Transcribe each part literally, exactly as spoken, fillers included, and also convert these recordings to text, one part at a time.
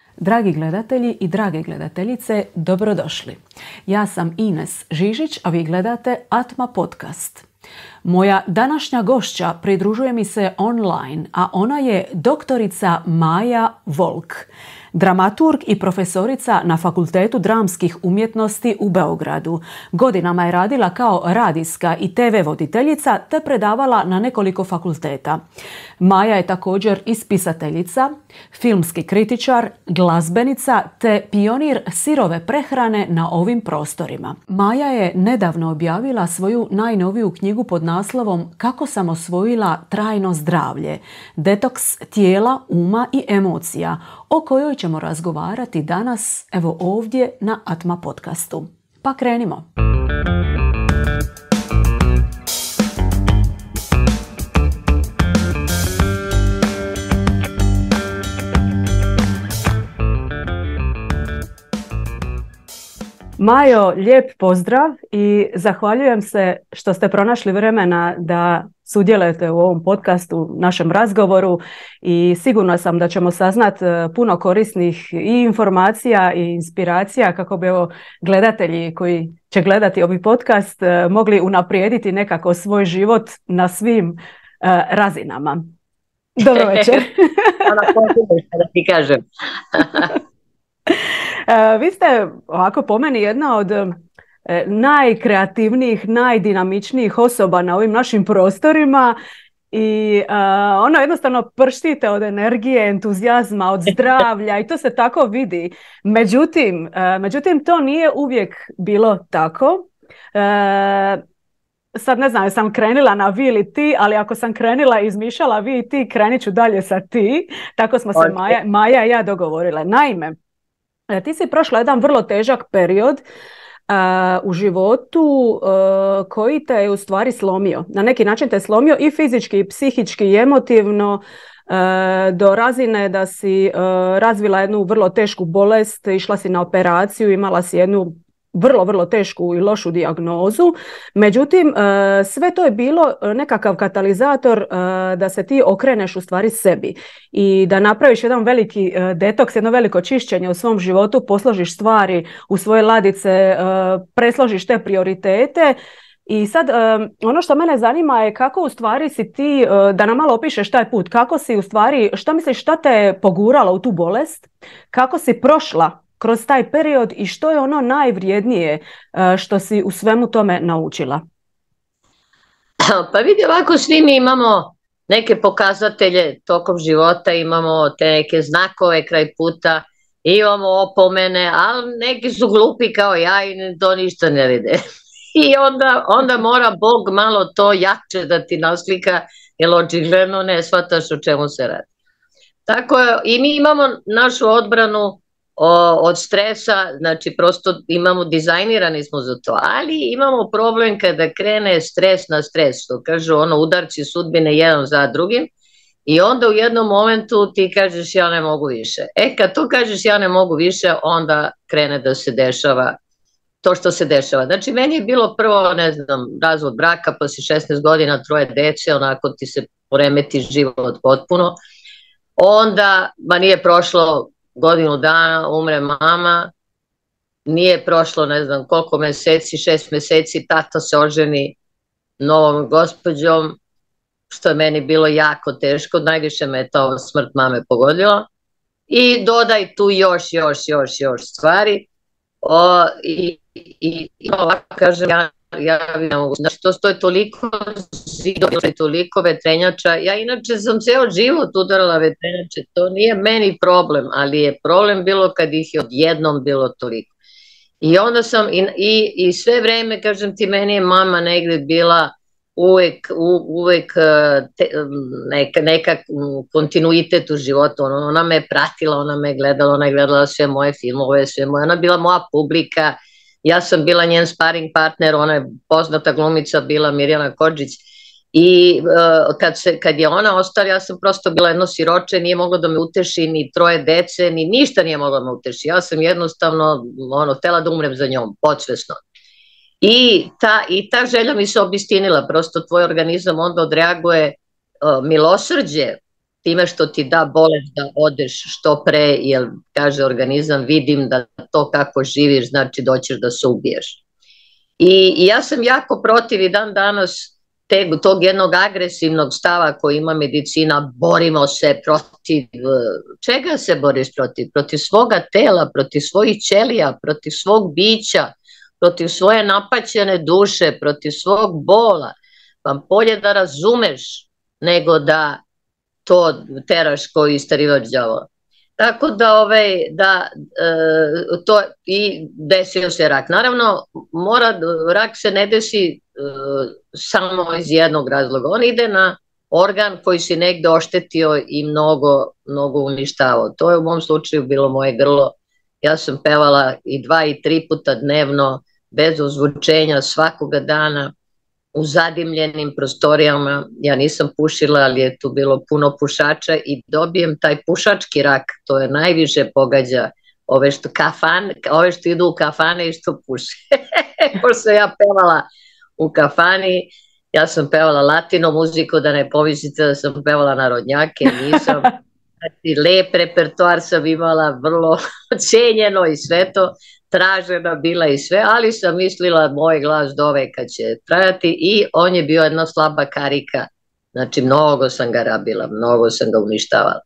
Dragi gledatelji i drage gledateljice, dobrodošli. Ja sam Ines Žižić, a vi gledate Atma podcast. Moja današnja gošća pridružuje mi se online, a ona je doktorica Maja Volk, dramaturg i profesorica na Fakultetu dramskih umjetnosti u Beogradu. Godinama je radila kao radijska i te ve voditeljica te predavala na nekoliko fakulteta. Maja je također i spisateljica, filmski kritičar, glazbenica te pionir sirove prehrane na ovim prostorima. Maja je nedavno objavila svoju najnoviju knjigu pod naslovom Kako sam osvojila trajno zdravlje, detoks tijela, uma i emocija, o kojoj ćemo razgovarati danas, evo ovdje na Atma podcastu. Pa krenimo! Majo, lijep pozdrav i zahvaljujem se što ste pronašli vremena da sudjelujete u ovom podcastu, našem razgovoru, i sigurna sam da ćemo saznati puno korisnih i informacija i inspiracija kako bi evo gledatelji koji će gledati ovaj podcast mogli unaprijediti nekako svoj život na svim uh, razinama. Dobro večer. Da ti kažem. Vi ste ovako po meni jedna od najkreativnijih, najdinamičnijih osoba na ovim našim prostorima i uh, ono jednostavno prštite od energije, entuzijazma, od zdravlja i to se tako vidi. Međutim, uh, međutim to nije uvijek bilo tako. Uh, sad ne znam, jesam krenila na vi ili ti, ali ako sam krenila i izmišljala vi i ti, krenit ću dalje sa ti. Tako smo se okay. Maja, Maja i ja dogovorile. Naime, ti si prošla jedan vrlo težak period uh, u životu uh, koji te je u stvari slomio. Na neki način te je slomio i fizički, i psihički, i emotivno uh, do razine da si uh, razvila jednu vrlo tešku bolest, išla si na operaciju, imala si jednu vrlo, vrlo tešku i lošu dijagnozu. Međutim, sve to je bilo nekakav katalizator da se ti okreneš u stvari sebi i da napraviš jedan veliki detoks, jedno veliko čišćenje u svom životu, posložiš stvari u svoje ladice, presložiš te prioritete. I sad ono što mene zanima je kako u stvari si ti, da nam malo opišeš taj put, kako si u stvari, šta misliš, šta te je poguralo u tu bolest, kako si prošla kroz taj period i što je ono najvrijednije što si u svemu tome naučila? Pa vidi, ovako svi mi imamo neke pokazatelje tokom života, imamo te neke znakove kraj puta, imamo opomene, ali neki su glupi kao ja i to ništa ne vide. I onda, onda mora Bog malo to jače da ti naslika, jer očigledno ne shvataš o čemu se radi. Tako je, i mi imamo našu odbranu od stresa, znači prosto imamo, dizajnirani smo za to, ali imamo problem kada krene stres na stres, što kažu ono udarci sudbine jedan za drugim i onda u jednom momentu ti kažeš ja ne mogu više. E kad to kažeš ja ne mogu više, onda krene da se dešava to što se dešava. Znači meni je bilo prvo, ne znam, razvod braka, pa si šesnaest godina, troje dece, onako ti se poremeti život potpuno, onda ma nije prošlo godinu dana, umre mama, nije prošlo ne znam koliko meseci, šest meseci, tata se oženi novom gospođom, što je meni bilo jako teško, najviše me je to smrt mame pogodila i dodaj tu još, još, još, još stvari o, i, i, i ovako kažem, ja, ja ne mogu, znači to stoje toliko zidova, toliko vetrenjača, ja inače sam ceo život udarala vetrenjače, to nije meni problem, ali je problem bilo kad ih je odjednom bilo toliko. I onda sam, i, i, i sve vreme, kažem ti, meni je mama negde bila uvek, u, uvek te, neka, neka kontinuitet u životu, ona, ona me pratila, ona me gledala, ona je gledala sve moje filmove, sve moje, ona bila moja publika, ja sam bila njen sparing partner, ona je poznata glumica bila Mirjana Kodžić i uh, kad, se, kad je ona ostala, ja sam prosto bila jedno siroče, nije moglo da me uteši ni troje dece, ni ništa nije moglo da me uteši, ja sam jednostavno ono, htela da umrem za njom, podsvesno. I ta, i ta želja mi se obistinila, prosto tvoj organizam onda odreaguje uh, milosrđe, time što ti da bolest da odeš što pre, jer kaže organizam, vidim da to kako živiš, znači doćeš da se ubiješ. I, i ja sam jako protiv i dan danas te, tog jednog agresivnog stava koji ima medicina, borimo se protiv, čega se boriš protiv? Protiv svoga tela, protiv svojih ćelija, protiv svog bića, protiv svoje napaćene duše, protiv svog bola. Pa bolje da razumeš nego da to teraš koji istarivač đavola. Tako da, ovaj, da e, to i desio se rak. Naravno, mora, rak se ne desi e, samo iz jednog razloga. On ide na organ koji si negde oštetio i mnogo, mnogo uništavao. To je u mom slučaju bilo moje grlo. Ja sam pevala i dva i tri puta dnevno, bez ozvučenja, svakoga dana, u zadimljenim prostorijama. Ja nisam pušila, ali je tu bilo puno pušača i dobijem taj pušački rak, to je najviše pogađa ove što, kafan, ove što idu u kafane i što puše. Pošto ja pevala u kafani, ja sam pevala latino muziku, da ne pomislite da sam pevala narodnjake, nisam. Znači, lep repertoar sam imala, vrlo cenjeno i sve to, tražena bila i sve, ali sam mislila moj glas do veka će trajati i on je bio jedna slaba karika, znači mnogo sam ga rabila, mnogo sam ga uništavala.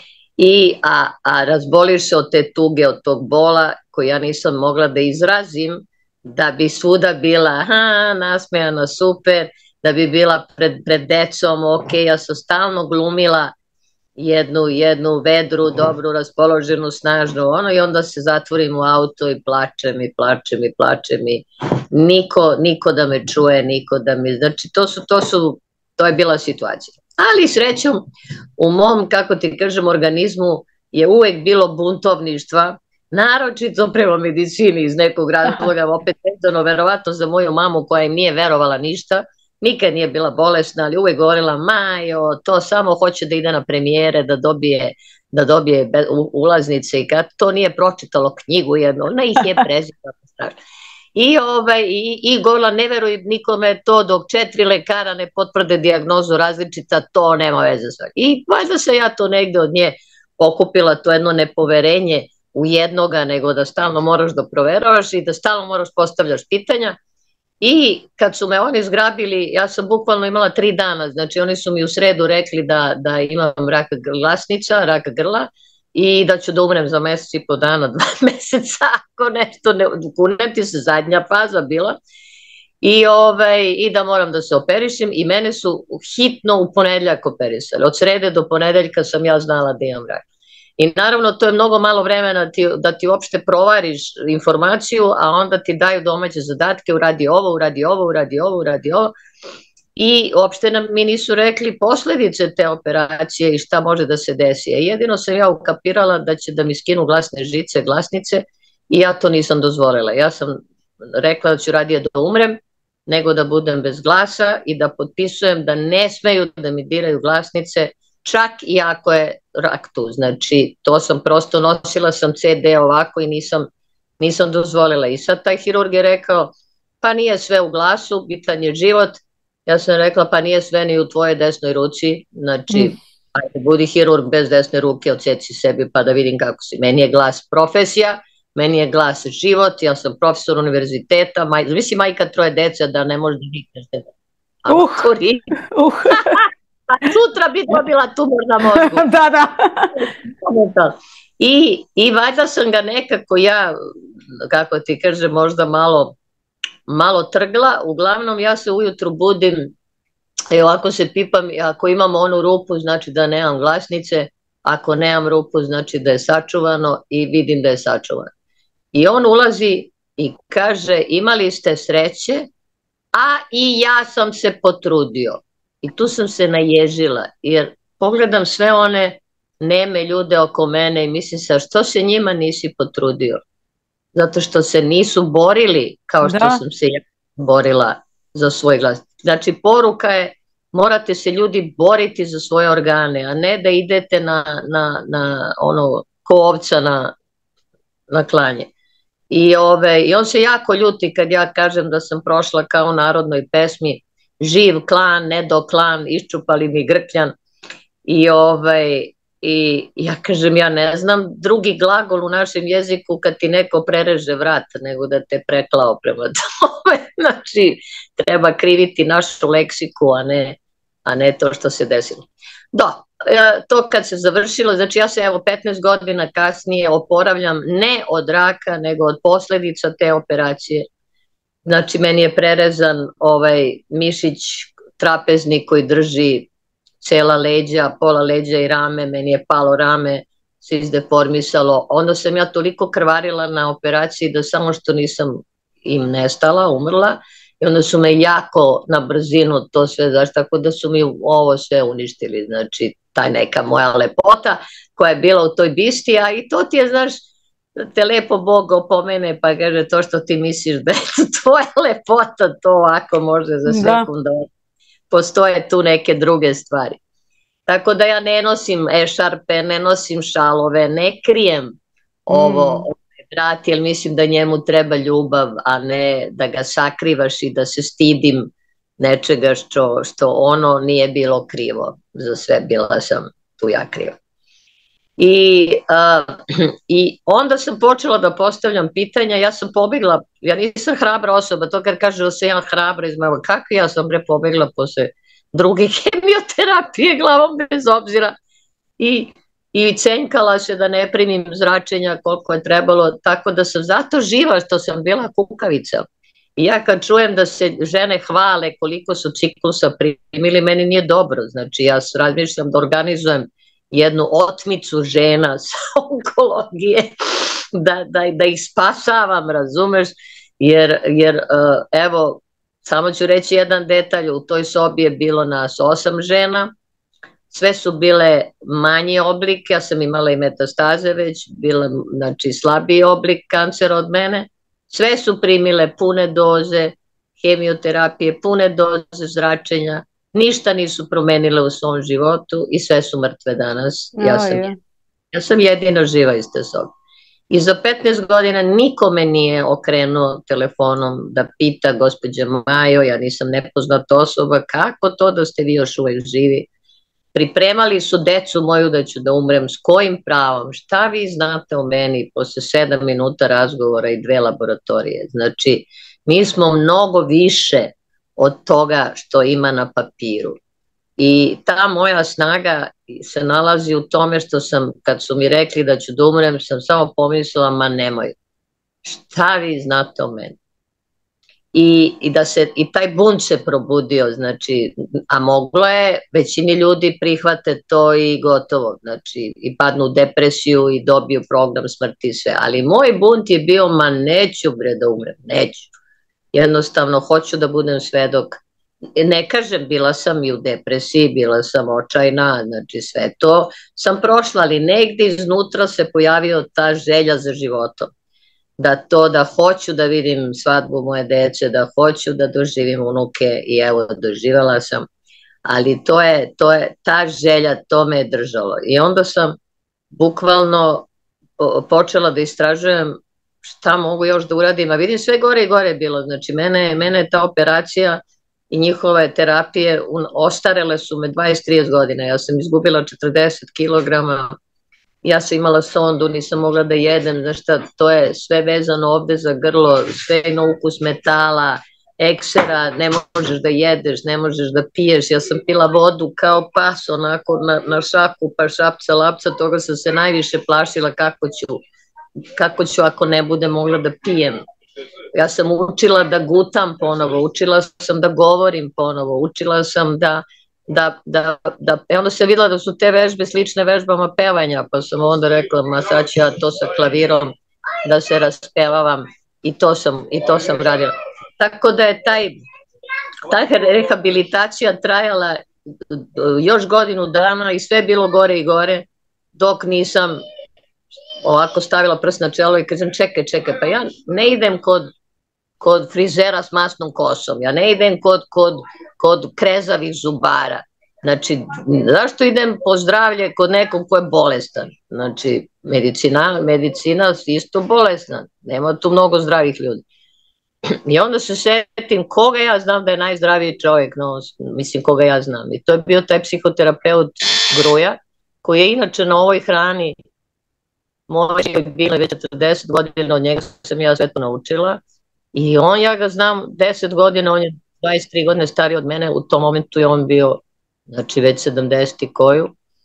I, a, a razboliš se od te tuge, od tog bola koji ja nisam mogla da izrazim, da bi svuda bila ha, nasmejana, super, da bi bila pred, pred decom, ok, ja sam stalno glumila jednu, jednu vedru, dobru, raspoloženu, snažnu, ono, i onda se zatvorim u auto i plačem i plačem i plačem i niko, niko da me čuje, niko da mi, znači to su, to su, to je bila situacija. Ali srećom, u mom, kako ti kažem, organizmu je uvek bilo buntovništva, naročito prema medicini iz nekog razloga, opet vezano, verovatno za moju mamu koja im nije verovala ništa, nikad nije bila bolesna, ali uvek govorila, Majo, to samo hoće da ide na premijere, da dobije, da dobije ulaznice i kad to nije pročitalo knjigu jednu, ona ih je prezirala strašno. I, ovaj, i, i govorila, ne veruj nikome to dok četiri lekara ne potvrde dijagnozu različita, to nema veze sve. I valjda se ja to negde od nje pokupila, to jedno nepoverenje u jednoga, nego da stalno moraš da proveravaš i da stalno moraš postavljaš pitanja. I kad su me oni zgrabili, ja sam bukvalno imala tri dana, znači oni su mi u sredu rekli da, da imam rak glasnica, rak grla i da ću da umrem za mesec i po dana, dva meseca, ako nešto ne kuneti se, zadnja faza bila. I, ovaj, I da moram da se operišem i mene su hitno u ponedeljak operisali. Od srede do ponedeljka sam ja znala da imam rak. I naravno to je mnogo malo vremena ti, da ti uopšte provariš informaciju, a onda ti daju domaće zadatke, uradi ovo, uradi ovo, uradi ovo, uradi ovo. I uopšte nam, mi nisu rekli posledice te operacije i šta može da se desi. Jedino sam ja ukapirala da će da mi skinu glasne žice, glasnice i ja to nisam dozvolila. Ja sam rekla da ću radije da umrem nego da budem bez glasa i da potpisujem da ne smeju da mi diraju glasnice, čak i ako je rak tu. Znači, to sam prosto, nosila sam ce de ovako i nisam, nisam dozvolila. I sad taj hirurg je rekao, pa nije sve u glasu, bitan je život. Ja sam rekla, pa nije sve ni u tvojoj desnoj ruci. Znači, mm. ajde, budi hirurg bez desne ruke, odseci sebi pa da vidim kako si. Meni je glas profesija, meni je glas život, ja sam profesor univerziteta, maj, misli majka troje dece da ne može da nikneš. Uh, uh. A sutra bi dobila tumor na mozgu. Da, da. I, I valjda sam ga nekako ja, kako ti kažem, možda malo, malo trgla. Uglavnom ja se ujutru budim i ovako se pipam, ako imam onu rupu znači da nemam glasnice, ako nemam rupu znači da je sačuvano i vidim da je sačuvano. I on ulazi i kaže, imali ste sreće, a i ja sam se potrudio. I tu sam se naježila, jer pogledam sve one neme ljude oko mene i mislim sa što se njima nisi potrudio? Zato što se nisu borili kao što da. sam se ja borila za svoj glas. Znači poruka je, morate se ljudi boriti za svoje organe, a ne da idete na, na, na ono, ko ovca na, na klanje. I, ove, I on se jako ljuti kad ja kažem da sam prošla kao u narodnoj pesmi, živ klan, ne do klan, iščupali mi grkljan. i ovaj, i ja kažem, ja ne znam drugi glagol u našem jeziku kad ti neko prereže vrat, nego da te preklao prema tome. Znači, treba kriviti našu leksiku, a ne, a ne to što se desilo. Da, to kad se završilo, znači ja se evo petnaest godina kasnije oporavljam ne od raka, nego od posledica te operacije. Znači, meni je prerezan ovaj mišić trapezni koji drži cela leđa, pola leđa i rame, meni je palo rame, se izdeformisalo. Onda sam ja toliko krvarila na operaciji da samo što nisam im nestala, umrla, i onda su me jako na brzinu to sve, znaš, tako da su mi ovo sve uništili, znači, taj neka moja lepota koja je bila u toj bisti, a i to ti je, znaš, te lepo Bog opomene pa kaže to što ti misliš da je tvoja lepota, to ovako može za sekund da postoje tu neke druge stvari. Tako da ja ne nosim ešarpe, ne nosim šalove, ne krijem ovo, mm. brat, jer mislim da njemu treba ljubav, a ne da ga sakrivaš i da se stidim nečega što, što ono nije bilo krivo. Za sve bila sam tu ja kriva. I, uh, I onda sam počela da postavljam pitanja, ja sam pobegla, ja nisam hrabra osoba, to kad kaže da sam ja hrabra izmeva, kako ja sam bre pobegla posle druge hemioterapije glavom bez obzira i, i cenjkala se da ne primim zračenja koliko je trebalo, tako da sam zato živa što sam bila kukavica. I ja kad čujem da se žene hvale koliko su ciklusa primili, meni nije dobro, znači ja razmišljam da organizujem jednu otmicu žena sa onkologije, da, da, da ih spasavam, razumeš, jer, jer uh, evo, samo ću reći jedan detalj, u toj sobi je bilo nas osam žena, sve su bile manji oblik, ja sam imala i metastaze već, bila, znači, slabiji oblik kancera od mene, sve su primile pune doze hemioterapije, pune doze zračenja, ništa nisu promenile u svom životu i sve su mrtve danas. Ja sam, ja sam jedino živa iz te sobe. I za petnaest godina nikome nije okrenuo telefonom da pita gospođa Majo, ja nisam nepoznata osoba, kako to da ste vi još uvek živi? Pripremali su decu moju da ću da umrem, s kojim pravom? Šta vi znate o meni posle sedam minuta razgovora i dve laboratorije? Znači, mi smo mnogo više od toga što ima na papiru. I ta moja snaga se nalazi u tome što sam, kad su mi rekli da ću da umrem, sam samo pomislila, ma nemoj, šta vi znate o meni? I, i, da se, i taj bunt se probudio, znači, a moglo je, većini ljudi prihvate to i gotovo, znači, i padnu u depresiju i dobiju program smrti i sve, ali moj bunt je bio, ma neću bre da umrem, neću. Jednostavno, hoću da budem svedok. Ne kažem, bila sam i u depresiji, bila sam očajna, znači sve to sam prošla, ali negdje iznutra se pojavio ta želja za životom. Da to, da hoću da vidim svadbu moje dece, da hoću da doživim unuke i evo, doživjela sam. Ali to je, to je, ta želja, to me je držalo. I onda sam bukvalno počela da istražujem šta mogu još da uradim, a vidim sve gore i gore je bilo, znači mene, mene je ta operacija i njihove terapije ostarele su me dvadeset do trideset godina, ja sam izgubila četrdeset kilograma, ja sam imala sondu, nisam mogla da jedem, znaš šta, to je sve vezano ovde za grlo, sve ima ukus metala, eksera, ne možeš da jedeš, ne možeš da piješ, ja sam pila vodu kao pas onako na, na šaku, pa šapca, lapca, toga sam se najviše plašila kako ću kako ću ako ne bude mogla da pijem. Ja sam učila da gutam ponovo, učila sam da govorim ponovo, učila sam da, da, da, da, e onda sam videla da su te vežbe slične vežbama pevanja, pa sam onda rekla, ma sad ću ja to sa klavirom da se raspevavam i to sam, i to sam radila. Tako da je taj, ta rehabilitacija trajala još godinu dana i sve bilo gore i gore, dok nisam ovako stavila prst na čelo i kažem čekaj, čekaj, pa ja ne idem kod, kod frizera s masnom kosom, ja ne idem kod, kod, kod krezavih zubara, znači zašto idem po zdravlje kod nekog ko je bolestan, znači medicina, medicina isto bolesna, nema tu mnogo zdravih ljudi. I onda se setim koga ja znam da je najzdraviji čovjek, no, mislim koga ja znam. I to je bio taj psihoterapeut Gruja, koji je inače na ovoj hrani, moj je bilo već četrdeset godina, od njega sam ja sve to naučila. I on, ja ga znam deset godina, on je dvadeset tri godine stariji od mene, u tom momentu je on bio, znači već sedamdeset i koju,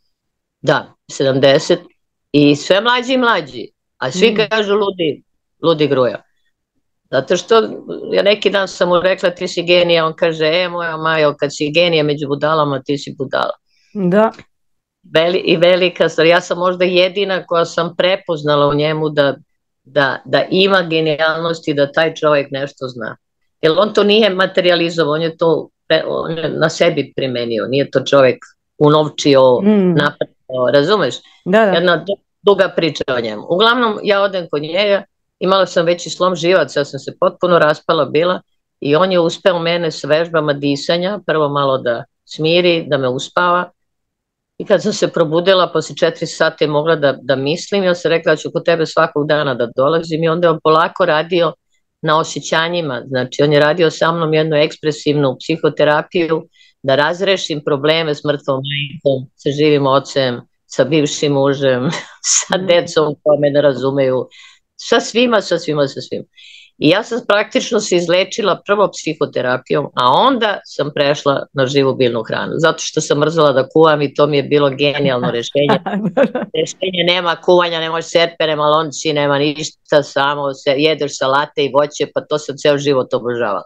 da, sedamdeset, i sve mlađi i mlađi, a svi mm. kažu ludi, ludi Gruja. Zato što ja neki dan sam mu rekla ti si genija, on kaže, e moja Majo, kad si genija među budalama, ti si budala. Da. Veli, I velika stvar, ja sam možda jedina koja sam prepoznala u njemu da, da, da ima genijalnost i da taj čovjek nešto zna. Jer on to nije materializovao, on je to on je na sebi primenio, nije to čovjek unovčio, mm. napravio, razumeš? Da, da. Jedna duga priča o njemu. Uglavnom, ja odem kod njega, imala sam veći slom živaca, ja sam se potpuno raspala bila i on je uspeo mene s vežbama disanja, prvo malo da smiri, da me uspava. I kad sam se probudila, posle četiri sata je mogla da, da mislim, ja sam rekla da ću kod tebe svakog dana da dolazim i onda je on polako radio na osjećanjima, znači on je radio sa mnom jednu ekspresivnu psihoterapiju, da razrešim probleme s mrtvom majkom, sa živim ocem, sa bivšim mužem, sa decom koja me ne razumeju, sa svima, sa svima, sa svima. I ja sam praktično se izlečila prvo psihoterapijom, a onda sam prešla na živu biljnu hranu, zato što sam mrzala da kuvam i to mi je bilo genijalno rešenje. Rešenje nema kuvanja, nema serpe, nema lonci, nema ništa, samo se jedeš salate i voće, pa to sam ceo život obožavala.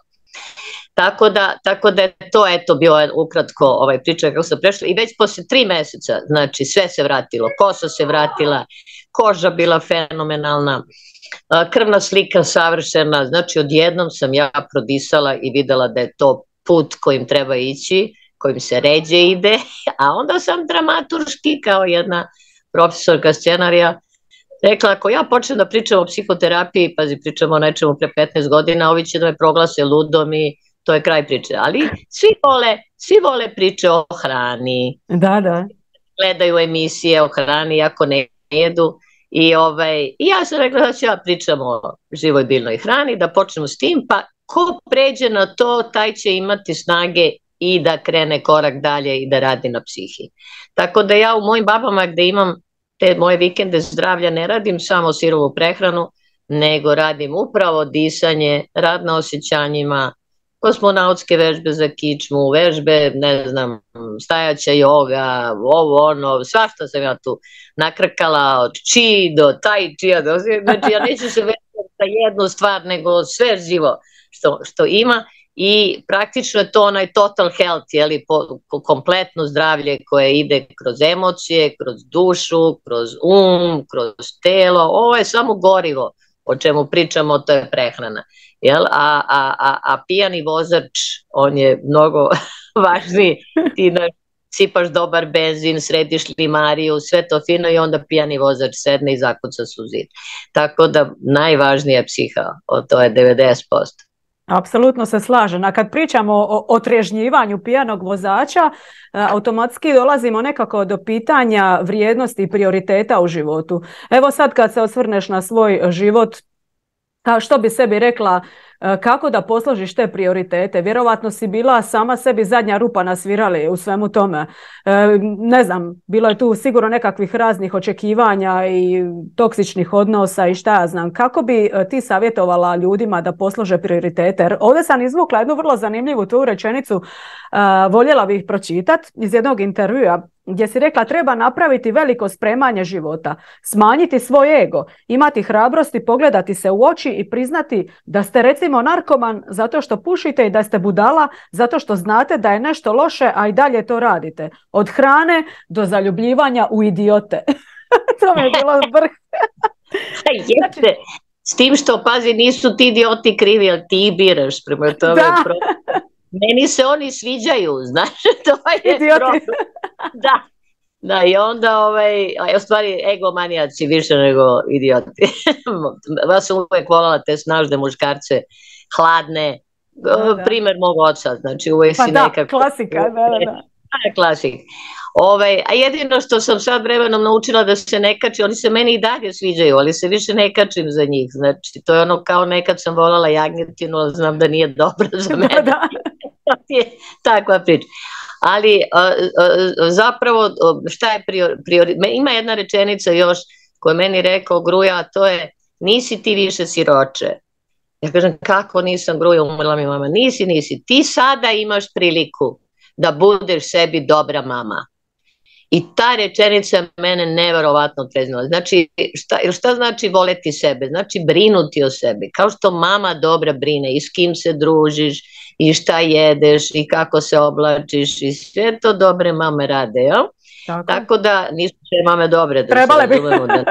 Tako da, tako da je to eto bio ukratko ovaj priča kako sam prešla i već posle tri meseca, znači sve se vratilo, kosa se vratila, koža bila fenomenalna, krvna slika savršena, znači odjednom sam ja prodisala i videla da je to put kojim treba ići, kojim se ređe ide, a onda sam dramaturški kao jedna profesorka scenarija rekla, ako ja počnem da pričam o psihoterapiji, pazi, pričamo o nečemu pre petnaest godina, ovi će da me proglase ludom i to je kraj priče, ali svi vole, svi vole priče o hrani, da, da. Gledaju emisije o hrani, iako ne jedu, i, ovaj, i ja sam rekla da ću ja pričam o živoj biljnoj hrani, da počnemo s tim, pa ko pređe na to, taj će imati snage i da krene korak dalje i da radi na psihi. Tako da ja u mojim babama gde imam te moje vikende zdravlja ne radim samo sirovu prehranu, nego radim upravo disanje, rad na osjećanjima, kosmonautske vežbe za kičmu, vežbe, ne znam, stajaća joga, ovo, ono, svašta sam ja tu nakrkala, od chi do tai chi, znači ja neću se vezati za jednu stvar, nego sve živo što, što ima i praktično je to onaj total health, jeli, po, po kompletno zdravlje koje ide kroz emocije, kroz dušu, kroz um, kroz telo, ovo je samo gorivo o čemu pričamo, to je prehrana. Jel? A, a, a, a pijani vozač, on je mnogo važniji, ti sipaš dobar benzin, središ limariju, sve to fino i onda pijani vozač sedne i zakuca su zid. Tako da najvažnija je psiha, to je devedeset posto. Apsolutno se slažem. A kad pričamo o otrežnjivanju pijanog vozača, automatski dolazimo nekako do pitanja vrijednosti i prioriteta u životu. Evo sad kad se osvrneš na svoj život, što bi sebi rekla, kako da posložiš te prioritete? Vjerovatno si bila sama sebi zadnja rupa na svirali u svemu tome. Ne znam, bilo je tu sigurno nekakvih raznih očekivanja i toksičnih odnosa i šta ja znam. Kako bi ti savjetovala ljudima da poslože prioritete? Jer ovdje sam izvukla jednu vrlo zanimljivu tu rečenicu, voljela bih pročitati iz jednog intervjua, gdje si rekla treba napraviti veliko spremanje života, smanjiti svoj ego, imati hrabrosti, pogledati se u oči i priznati da ste recimo narkoman zato što pušite i da ste budala zato što znate da je nešto loše, a i dalje to radite. Od hrane do zaljubljivanja u idiote. To mi je bilo vrh. Jeste. S tim što, pazi, nisu ti idioti krivi, ali ti biraš prema tome. Meni se oni sviđaju, znaš, to je idioti. Problem. Da, da, i onda, ovaj, a u stvari, egomanijaci više nego idioti. Ja sam uvek volala te snažne muškarce, hladne, da, da. Primer mog oca, znači uvek pa si da, nekako... klasika, da, da, da. Klasik. Ovaj, a jedino što sam sad vremenom naučila da se ne kači, oni se meni i dalje sviđaju, ali se više ne kačim za njih. Znači, to je ono kao nekad sam voljela jagnjetinu, ali znam da nije dobro za mene. Da, da. Takva priča. Ali a, a, zapravo šta je prioritet? Ima jedna rečenica još koja meni rekao Gruja, a to je nisi ti više siroče. Ja kažem, kako nisam, Gruja, umrla mi mama. Nisi, nisi. Ti sada imaš priliku da budeš sebi dobra mama. I ta rečenica mene neverovatno treznula. Znači, šta, šta znači voleti sebe? Znači brinuti o sebi. Kao što mama dobra brine i s kim se družiš i šta jedeš i kako se oblačiš i sve to dobre mame rade, jel? Tako, Tako da nisu sve mame dobre. Da trebale bi. Da,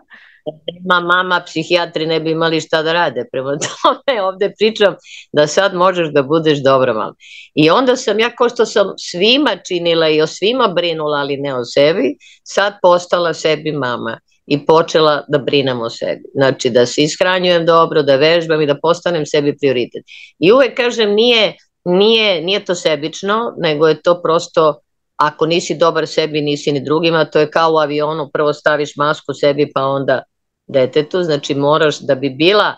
Ma, mama, psihijatri ne bi imali šta da rade. Prema tome ovde pričam da sad možeš da budeš dobra mama. I onda sam ja, kao što sam svima činila i o svima brinula, ali ne o sebi, sad postala sebi mama i počela da brinem o sebi. Znači da se ishranjujem dobro, da vežbam i da postanem sebi prioritet. I uvek kažem, nije, nije, nije to sebično, nego je to prosto, ako nisi dobar sebi, nisi ni drugima. To je kao u avionu, prvo staviš masku sebi pa onda detetu, znači moraš da bi bila,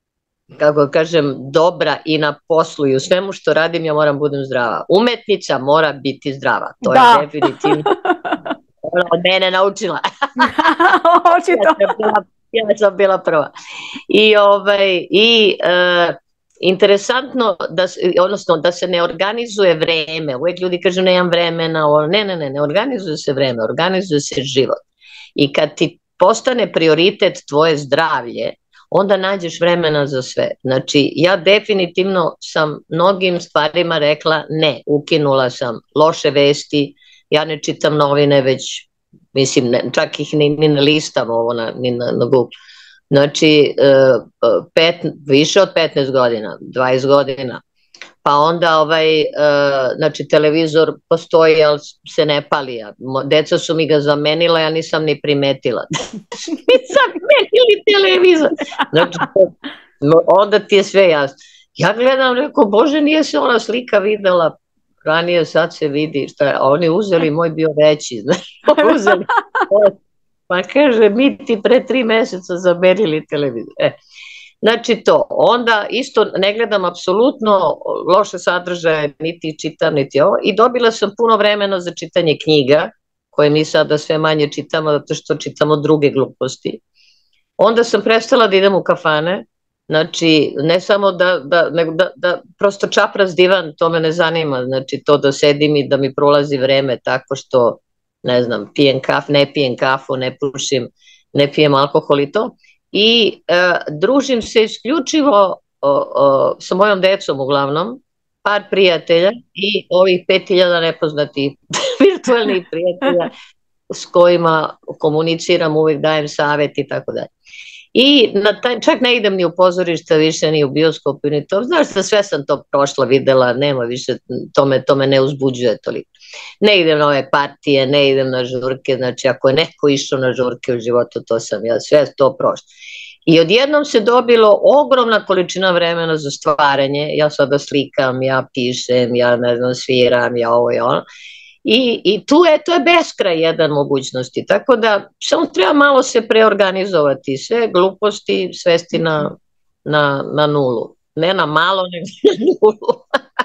kako kažem, dobra i na poslu i u svemu što radim, ja moram budem zdrava. Umetnica mora biti zdrava, to da. je definitivno ona od mene naučila. Očito. ja, sam bila, ja sam bila prva. I, ovaj, i uh, interesantno, da, odnosno da se ne organizuje vreme, uvijek ljudi kažu nemam vremena, ne, ne, ne, ne organizuje se vreme, organizuje se život. I kad ti postane prioritet tvoje zdravlje, onda nađeš vremena za sve. Znači, ja definitivno sam mnogim stvarima rekla ne, ukinula sam loše vesti, ja ne čitam novine već, mislim, ne, čak ih ni, ni ne listam ovo na, ni na, na Google. Znači, pet, više od petnaest godina, dvadeset godina. Pa onda ovaj, uh, znači televizor postoji, ali se ne pali. Deca su mi ga zamenila, ja nisam ni primetila. Mi zamenili televizor. Znači, onda ti je sve jasno. Ja gledam, rekao, Bože, nije se ona slika videla ranije, sad se vidi. Šta je? Oni uzeli, moj bio veći, znaš, uzeli. Pa kaže, mi ti pre tri meseca zamenili televizor. E. Znači to, onda isto ne gledam apsolutno loše sadržaje, niti čitam, niti ovo, i dobila sam puno vremena za čitanje knjiga, koje mi sada sve manje čitamo, zato što čitamo druge gluposti. Onda sam prestala da idem u kafane, znači ne samo da, da, nego da, da prosto čapraz divan, to me ne zanima, znači to da sedim i da mi prolazi vreme tako što, ne znam, pijem kaf, ne pijem kafu, ne pušim, ne pijem alkohol i to. I e, družim se isključivo o, o, sa mojom decom uglavnom, par prijatelja i ovih pet hiljada nepoznatih virtualnih prijatelja s kojima komuniciram, uvijek dajem savjet i tako dalje. I na taj, čak ne idem ni u pozorišta više, ni u bioskopu, ni to. Znaš da sve sam to prošla, videla, nema više, to me, to me ne uzbuđuje toliko. Ne idem na ove partije, ne idem na žurke, znači ako je neko išao na žurke u životu, to sam ja, sve to prošla. I odjednom se dobilo ogromna količina vremena za stvaranje, ja sada slikam, ja pišem, ja ne znam, sviram, ja ovo i ono. I, i tu je, to je beskraj jedan mogućnosti, tako da samo treba malo se preorganizovati, sve gluposti svesti na, na, na nulu, ne na malo, nego na nulu.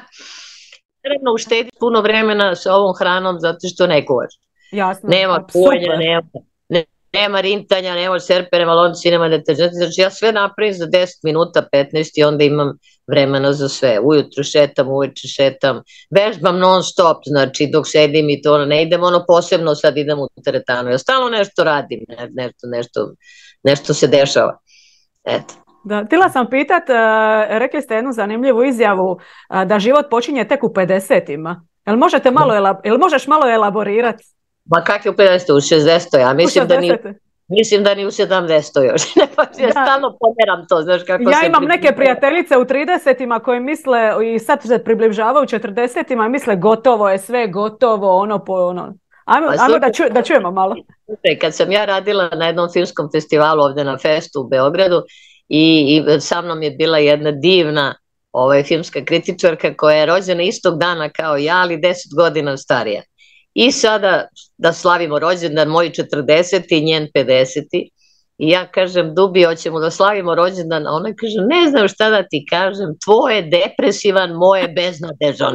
Naravno uštedi puno vremena sa ovom hranom zato što ne kuvaš. Jasno, nema kuvanja, nema, ne, nema rintanja, nema serpe, nema lonci, nema deterđenti, znači ja sve napravim za deset minuta, petnaest i onda imam vremena za sve. Ujutru šetam, uveče šetam, vežbam non stop, znači dok sedim i to, ne idem ono posebno, sad idem u teretanu, ja stalno nešto radim, ne, nešto, nešto, nešto se dešava. Eto. Da, htjela sam pitat, uh, rekli ste jednu zanimljivu izjavu uh, da život počinje tek u pedesetima. Jel možete malo, elab, jel možeš malo elaborirati? Ma kak je u pedesetoj, u šezdesetoj, ja mislim da ni, mislim da ni u sedamdesetoj još. Ja stalno pomeram to, znaš kako ja se imam neke prijateljice u tridesetima koje misle, i sad se približavaju u četrdesetima, misle gotovo je sve, gotovo, ono po ono. Ajmo, pa, ajmo da, ču, da čujemo malo. Kad sam ja radila na jednom filmskom festivalu ovde na Festu u Beogradu, I, i sa mnom je bila jedna divna ovaj, filmska kritičarka koja je rođena istog dana kao ja, ali deset godina starija. i sada da slavimo rođendan, moj četrdeseti i njen pedeseti. I ja kažem, Dubi, hoćemo da slavimo rođendan, a ona kaže, ne znam šta da ti kažem, tvoj je depresivan, moj je beznadežan.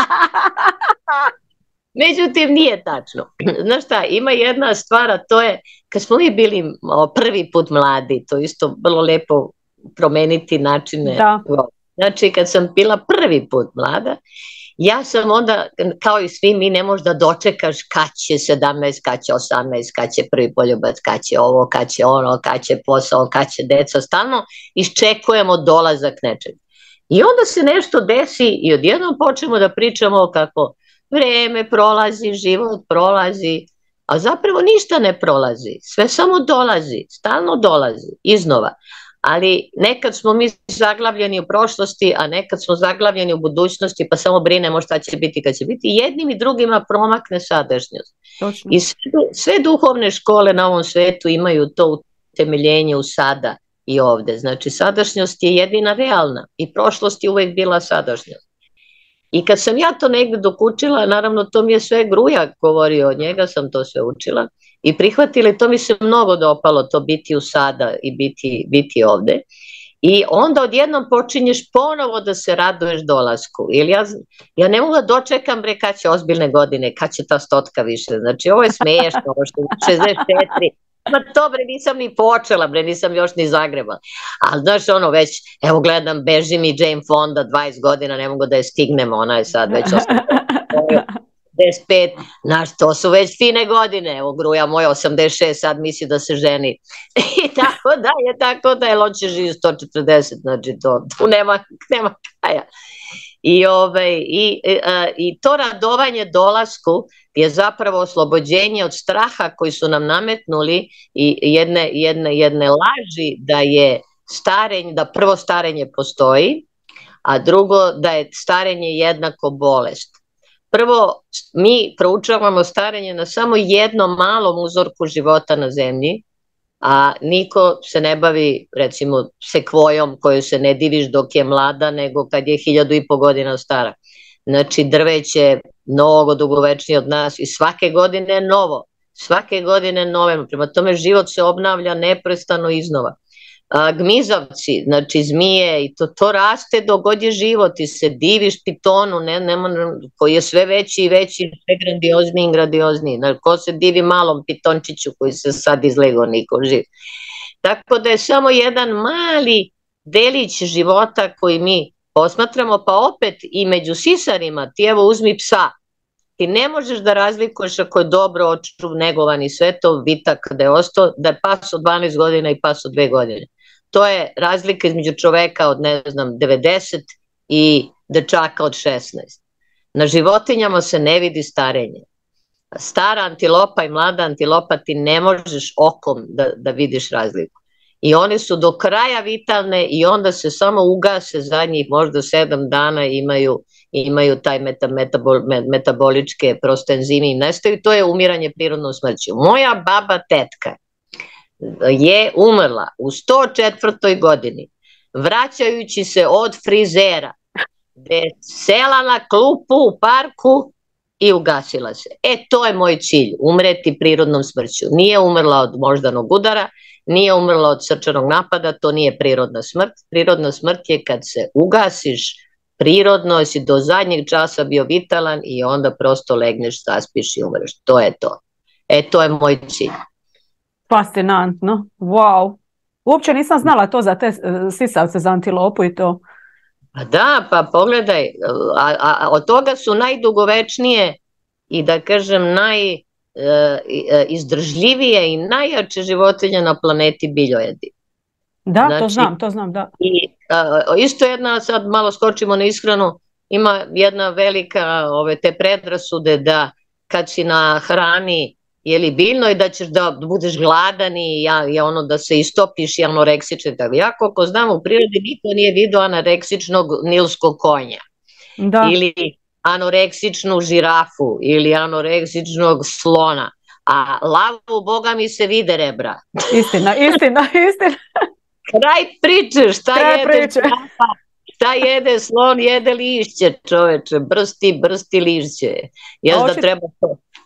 Međutim, nije tačno. Znaš šta, ima jedna stvar, a to je, kad smo mi bili prvi put mladi, to isto vrlo lepo promeniti načine. Da. Znači, kad sam bila prvi put mlada, ja sam onda, kao i svi, mi ne možeš da dočekaš kad će sedamnaest, kad će osamnaest, kad će prvi poljubac, kad će ovo, kad će ono, kad će posao, kad će deca, stalno iščekujemo dolazak nečeg. I onda se nešto desi i odjednom počnemo da pričamo kako vreme prolazi, život prolazi, a zapravo ništa ne prolazi, sve samo dolazi, stalno dolazi, iznova. Ali nekad smo mi zaglavljeni u prošlosti, a nekad smo zaglavljeni u budućnosti, pa samo brinemo šta će biti kad će biti. Jednim i drugima promakne sadašnjost. Točno. I sve, sve duhovne škole na ovom svetu imaju to utemeljenje u sada i ovde. Znači, sadašnjost je jedina realna i prošlost je uvek bila sadašnjost. I kad sam ja to negde dok učila, naravno to mi je sve Grujak govorio, od njega sam to sve učila i prihvatili, to mi se mnogo dopalo, to biti u sada i biti, biti ovde. I onda odjednom počinješ ponovo da se raduješ dolasku. Ili ja, ja ne mogu da dočekam, bre, kad će ozbiljne godine, kad će ta stotka više. Znači, ovo je smešno, ovo što je šezdeset četiri. Ma to, bre, nisam ni počela, bre, nisam još ni zagrebala. Ali, znaš, ono, već, evo gledam, beži mi Jane Fonda, dvadeset godina, ne mogu da je stignem, ona je sad već osamdeset pet, znaš, to su već fine godine, evo, Gruja moj osamdeset šest, sad misli da se ženi. I tako da je, tako da je, on će živi sto četrdeset, znači, to, tu nema, nema kraja. I, ove, i, a, i to radovanje dolasku je zapravo oslobođenje od straha koji su nam nametnuli i jedne, jedne, jedne laži da je starenje, da prvo starenje postoji, a drugo da je starenje jednako bolest. Prvo, mi proučavamo starenje na samo jednom malom uzorku života na zemlji, a niko se ne bavi, recimo, sekvojom koju se ne diviš dok je mlada, nego kad je hiljadu i po godina stara. Znači, drveće je mnogo dugovečnije od nas i svake godine je novo, svake godine nove. Prema tome, život se obnavlja neprestano iznova. A, gmizavci, znači zmije, i to, to raste dok god je život i se diviš pitonu, ne, nema, koji je sve veći i veći, sve grandiozniji i grandiozniji. Znači, ko se divi malom pitončiću koji se sad izlego, niko živ. Tako da je samo jedan mali delić života koji mi posmatramo, pa opet i među sisarima, ti evo uzmi psa, ti ne možeš da razlikuješ ako je dobro očuv, negovan i sve to, vitak da je ostao, da je pas od dvanaest godina i pas od dve godine. To je razlika između čoveka od, ne znam, devedeset i dečaka od šesnaest. Na životinjama se ne vidi starenje. Stara antilopa i mlada antilopa ti ne možeš okom da, da vidiš razliku. I one su do kraja vitalne i onda se samo ugase zadnjih možda sedam dana i imaju, imaju taj meta, metabol, metaboličke prosto enzimi i nestaju. To je umiranje prirodnom smrću. Moja baba tetka je umrla u sto četvrtoj godini, vraćajući se od frizera, gde je sela na klupu u parku i ugasila se. E, to je moj cilj, umreti prirodnom smrću. Nije umrla od moždanog udara, nije umrla od srčanog napada, to nije prirodna smrt. Prirodna smrt je kad se ugasiš prirodno, si do zadnjeg časa bio vitalan i onda prosto legneš, zaspiš i umreš. To je to. E, to je moj cilj. Fascinantno, wow. Uopće nisam znala to za te sisavce, za antilopu i to. Pa da, pa pogledaj, a, a, a od toga su najdugovečnije i da kažem najizdržljivije i najjače životinje na planeti biljojedi. Da, znači, to znam, to znam, da. I a, isto jedna, sad malo skočimo na ishranu, ima jedna velika ove te predrasude da kad si na hrani jeli biljnoj da ćeš da budeš gladan i ja, ja ono da se istopiš i anoreksičan. Ja koliko znam u prirodi niko nije vidio anoreksičnog nilskog konja. Da. Ili anoreksičnu žirafu ili anoreksičnog slona. A lavu, boga mi se vide rebra. Istina, istina, istina. Kraj priče, šta Kraj jede priče. žirafa, šta jede slon, jede lišće čoveče, brsti, brsti lišće. Jes da treba to.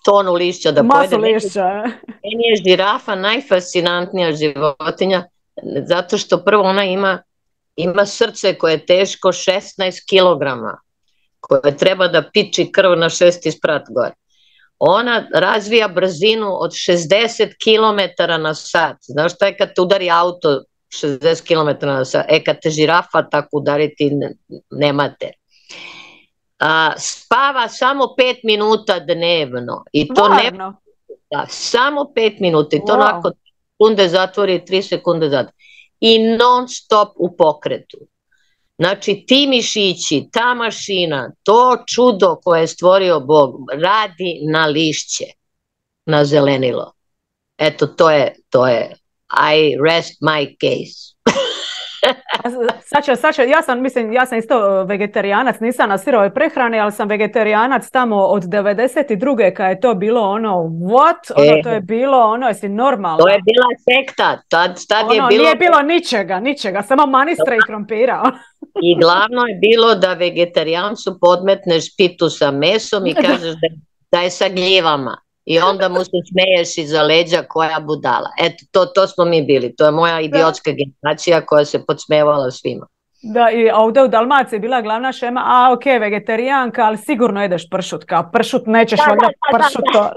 tonu lišća da Masu pojede. lišća. Meni je žirafa najfascinantnija životinja, zato što prvo ona ima, ima srce koje je teško šesnaest kilograma, koje treba da piči krv na šesti sprat gore. Ona razvija brzinu od šezdeset kilometara na sat. Znaš šta je kad te udari auto šezdeset kilometara na sat? E, kad te žirafa tako udari, ti nemate. A, spava samo pet minuta dnevno. I to ne... Da, samo pet minuta. I to wow. Onako sekunde zatvori, tri sekunde zatvori. I non stop u pokretu. Znači, ti mišići, ta mašina, to čudo koje je stvorio Bog, radi na lišće, na zelenilo. Eto, to je, to je, I rest my case. Sača, Sača, ja sam, mislim, ja sam isto vegetarijanac, nisam na sirovoj prehrani, ali sam vegetarijanac tamo od devedeset druge kad je to bilo ono, what? Ono, e, to je bilo ono, jesi normalno. To je bila sekta, tad, tad ono, je bilo... Nije bilo ničega, ničega, samo manistre i krompira. I glavno je bilo da vegetarijancu podmetneš pitu sa mesom i kažeš da, da je sa gljivama. I onda mu se smeješ iza leđa, koja budala. Eto, to, to smo mi bili. To je moja idiotska generacija koja se podsmevala svima. Da, i ovdje u Dalmaciji je bila glavna šema, a ok, vegetarijanka, ali sigurno jedeš pršut. Kao pršut nećeš valjda pršut to.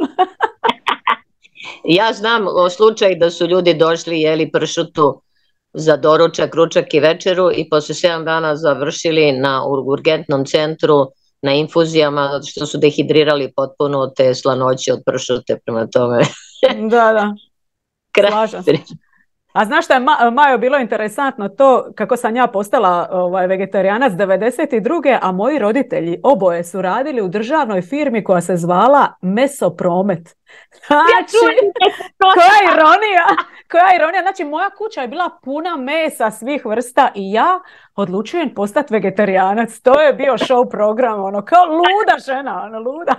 Ja znam o slučaju da su ljudi došli i jeli pršutu za doručak, ručak i večeru i posle sedam dana završili na urgentnom centru na infuzijama, što su dehidrirali potpuno te slanoće od pršute, prema tome. Da, da. Slažem se. A znaš šta je, Majo, bilo interesantno to kako sam ja postala ovaj, vegetarijanac devedeset druge, a moji roditelji oboje su radili u državnoj firmi koja se zvala Mesopromet. Znači, koja ironija, koja ironija, znači moja kuća je bila puna mesa svih vrsta i ja odlučujem postati vegetarijanac. To je bio show program, ono, kao luda žena, ono, luda.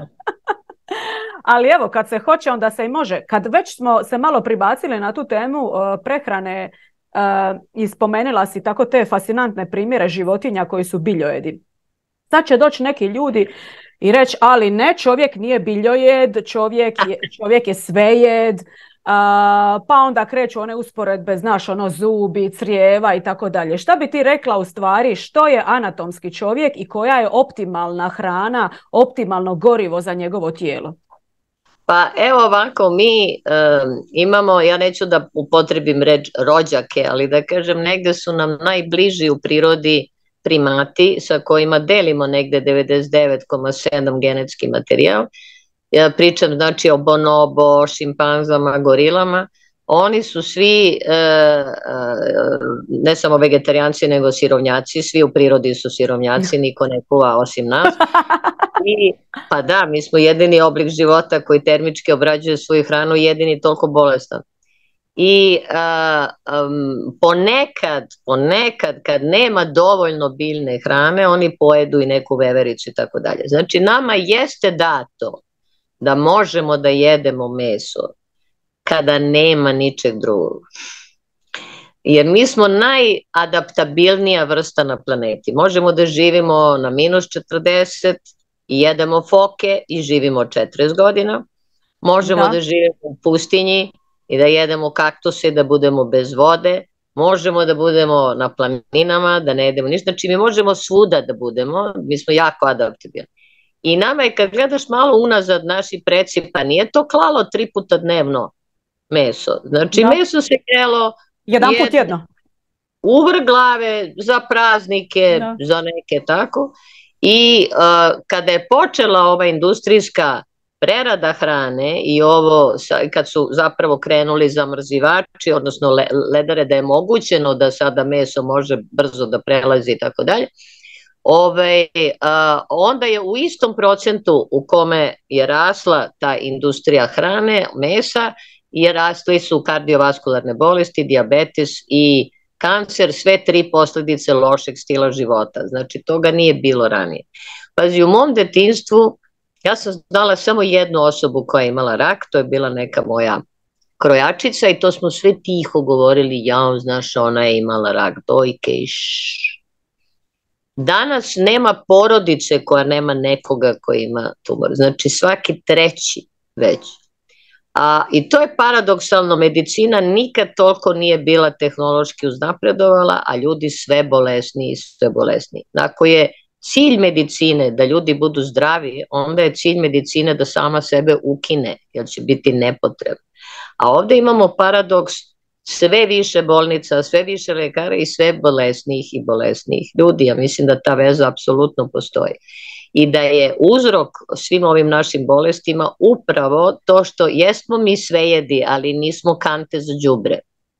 Ali evo, kad se hoće, onda se i može. Kad već smo se malo pribacili na tu temu uh, prehrane uh, i spomenula si tako te fascinantne primjere životinja koji su biljojedi. Sad će doći neki ljudi i reći, ali ne, čovjek nije biljojed, čovjek je, čovjek je svejed, uh, pa onda kreću one usporedbe, znaš, ono zubi, crijeva i tako dalje. Šta bi ti rekla u stvari, što je anatomski čovjek i koja je optimalna hrana, optimalno gorivo za njegovo tijelo? Pa evo ovako, mi um, imamo, ja neću da upotrebim reč rođake, ali da kažem, negde su nam najbliži u prirodi primati sa kojima delimo negde devedeset devet zarez sedam genetski materijal. Ja pričam znači o bonobo, šimpanzama, gorilama. Oni su svi, e, e, ne samo vegetarijanci, nego sirovnjaci, svi u prirodi su sirovnjaci, niko ne kuva osim nas. I, pa da, mi smo jedini oblik života koji termički obrađuje svoju hranu i jedini toliko bolestan. I a, um, ponekad, ponekad kad nema dovoljno biljne hrane, oni pojedu i neku vevericu i tako dalje. Znači nama jeste dato da možemo da jedemo meso kada nema ničeg drugog. Jer mi smo najadaptabilnija vrsta na planeti. Možemo da živimo na minus četrdeset i jedemo foke i živimo četrdeset godina. Možemo da, da živimo u pustinji i da jedemo kaktuse i da budemo bez vode. Možemo da budemo na planinama, da ne jedemo ništa. Znači mi možemo svuda da budemo, mi smo jako adaptabilni. I nama je, kad gledaš malo unazad, naši preci, pa nije to klalo tri puta dnevno meso. Znači, da. Meso se jelo jedan put jedno. Uvrh glave, za praznike, da. Za neke tako. I uh, kada je počela ova industrijska prerada hrane i ovo, kad su zapravo krenuli zamrzivači, odnosno le, ledare, da je mogućeno da sada meso može brzo da prelazi i tako dalje, Ove, a, onda je u istom procentu u kome je rasla ta industrija hrane, mesa, je rasli su kardiovaskularne bolesti, dijabetes i kancer, sve tri posljedice lošeg stila života. Znači, toga nije bilo ranije. Pazi, u mom detinjstvu ja sam znala samo jednu osobu koja je imala rak, to je bila neka moja krojačica i to smo sve tiho govorili, ja, znaš, ona je imala rak dojke i šš. Danas nema porodice koja nema nekoga koji ima tumor. Znači svaki treći već. A, I to je paradoksalno, medicina nikad toliko nije bila tehnološki uznapredovala, a ljudi sve bolesniji i sve bolesniji. Ako je cilj medicine da ljudi budu zdravi, onda je cilj medicine da sama sebe ukine, jer će biti nepotrebno. A ovde imamo paradoks, sve više bolnica, sve više lekara i sve bolesnijih i bolesnijih ljudi. Ja mislim da ta veza apsolutno postoji. I da je uzrok svim ovim našim bolestima upravo to što jesmo mi svejedi, ali nismo kante za đubre.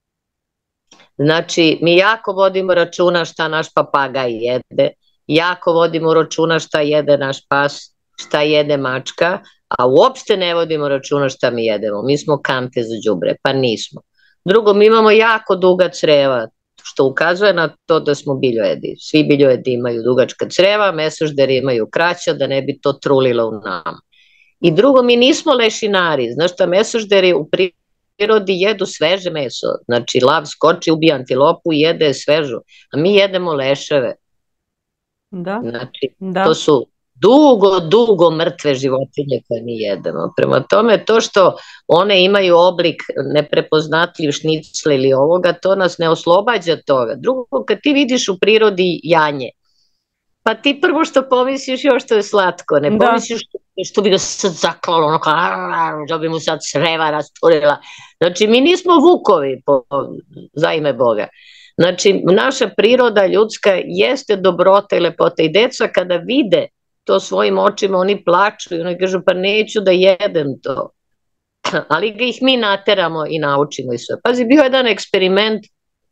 Znači, mi jako vodimo računa šta naš papagaj jede, jako vodimo računa šta jede naš pas, šta jede mačka, a uopšte ne vodimo računa šta mi jedemo. Mi smo kante za đubre, pa nismo. Drugo, mi imamo jako duga creva, što ukazuje na to da smo biljojedi. Svi biljojedi imaju dugačka creva, mesožderi imaju kraća, da ne bi to trulilo u nama. I drugo, mi nismo lešinari. Znaš šta, mesožderi u prirodi jedu sveže meso. Znači, lav skoči, ubija antilopu i jede svežu. A mi jedemo leševe. Da. Znači, da. to su dugo, dugo mrtve životinje koje mi jedemo. Prema tome, to što one imaju oblik neprepoznatljiv šnicle ili ovoga, to nas ne oslobađa toga. Drugo, kad ti vidiš u prirodi janje, pa ti prvo što pomisliš još što je slatko, ne da. Pomisliš što, što bi ga sad zaklalo, ono kao, da bi mu sad sreva rasturila. Znači, mi nismo vukovi, po, za ime Boga. Znači, naša priroda ljudska jeste dobrota i lepota i deca kada vide to svojim očima, oni plaču i oni kažu pa neću da jedem to, ali ga ih mi nateramo i naučimo i sve. Pazi, bio je jedan eksperiment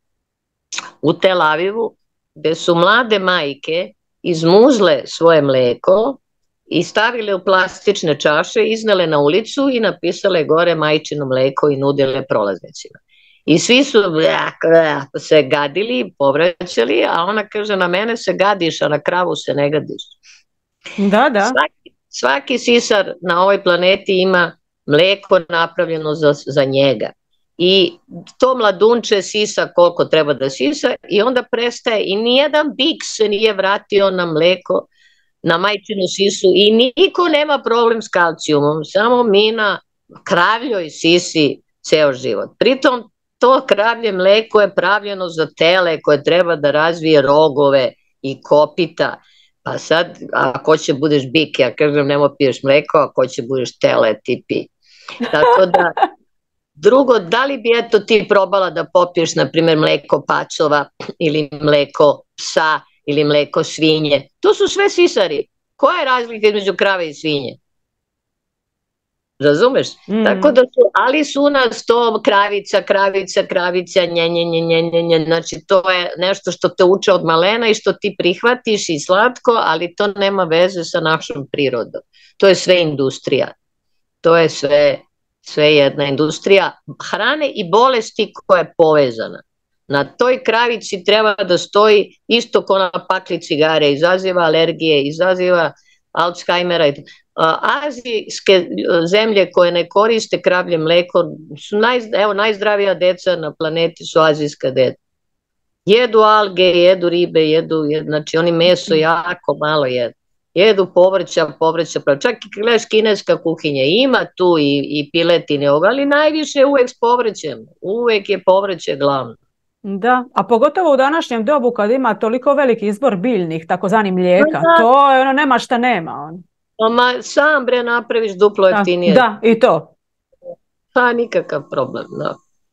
u Tel Avivu gde su mlade majke izmuzle svoje mleko i stavile u plastične čaše, iznele na ulicu i napisale gore majčino mleko i nudile prolaznicima. I svi su se gadili, povraćali, a ona kaže na mene se gadiš, a na kravu se ne gadiš. Da, da. Svaki, svaki sisar na ovoj planeti ima mleko napravljeno za, za njega. I to mladunče sisa koliko treba da sisa i onda prestaje. I nijedan bik se nije vratio na mleko, na majčinu sisu i niko nema problem s kalcijumom. Samo mi na kravljoj sisi ceo život. Pritom to kravlje mleko je pravljeno za tele koje treba da razvije rogove i kopita. Pa sad, ako će budeš bik, ja kažem, nemo piješ mleko, ako će budeš tele, ti pi. Tako da, drugo, da li bi eto ti probala da popiješ, na primjer, mleko pacova ili mleko psa ili mleko svinje? To su sve sisari. Koja je razlika između krave i svinje? Razumeš? Mm. Tako da su, ali su nas to kravica, kravica, kravica, nje, nje, nje, nje, nje, nje. Znači to je nešto što te uče od malena i što ti prihvatiš i slatko, ali to nema veze sa našom prirodom. To je sve industrija. To je sve, sve jedna industrija hrane i bolesti koja je povezana. Na toj kravici treba da stoji isto ko na pakli cigare, izaziva alergije, izaziva Alzheimera. Azijske zemlje koje ne koriste kravlje mleko su naj, evo, najzdravija deca na planeti su azijska deca. Jedu alge, jedu ribe, jedu, jedu znači oni meso jako malo jedu. Jedu povrća, povrća, čak i gledaš kineska kuhinja, ima tu i, i piletine, ali najviše uvek s povrćem, uvek je povrće glavno. Da, a pogotovo u današnjem dobu kad ima toliko veliki izbor biljnih, takozvani mlijeka, da. To je ono, nema šta nema. On. Ma sam bre napraviš duplo jeftinije. Da, i to. Pa nikakav problem, da.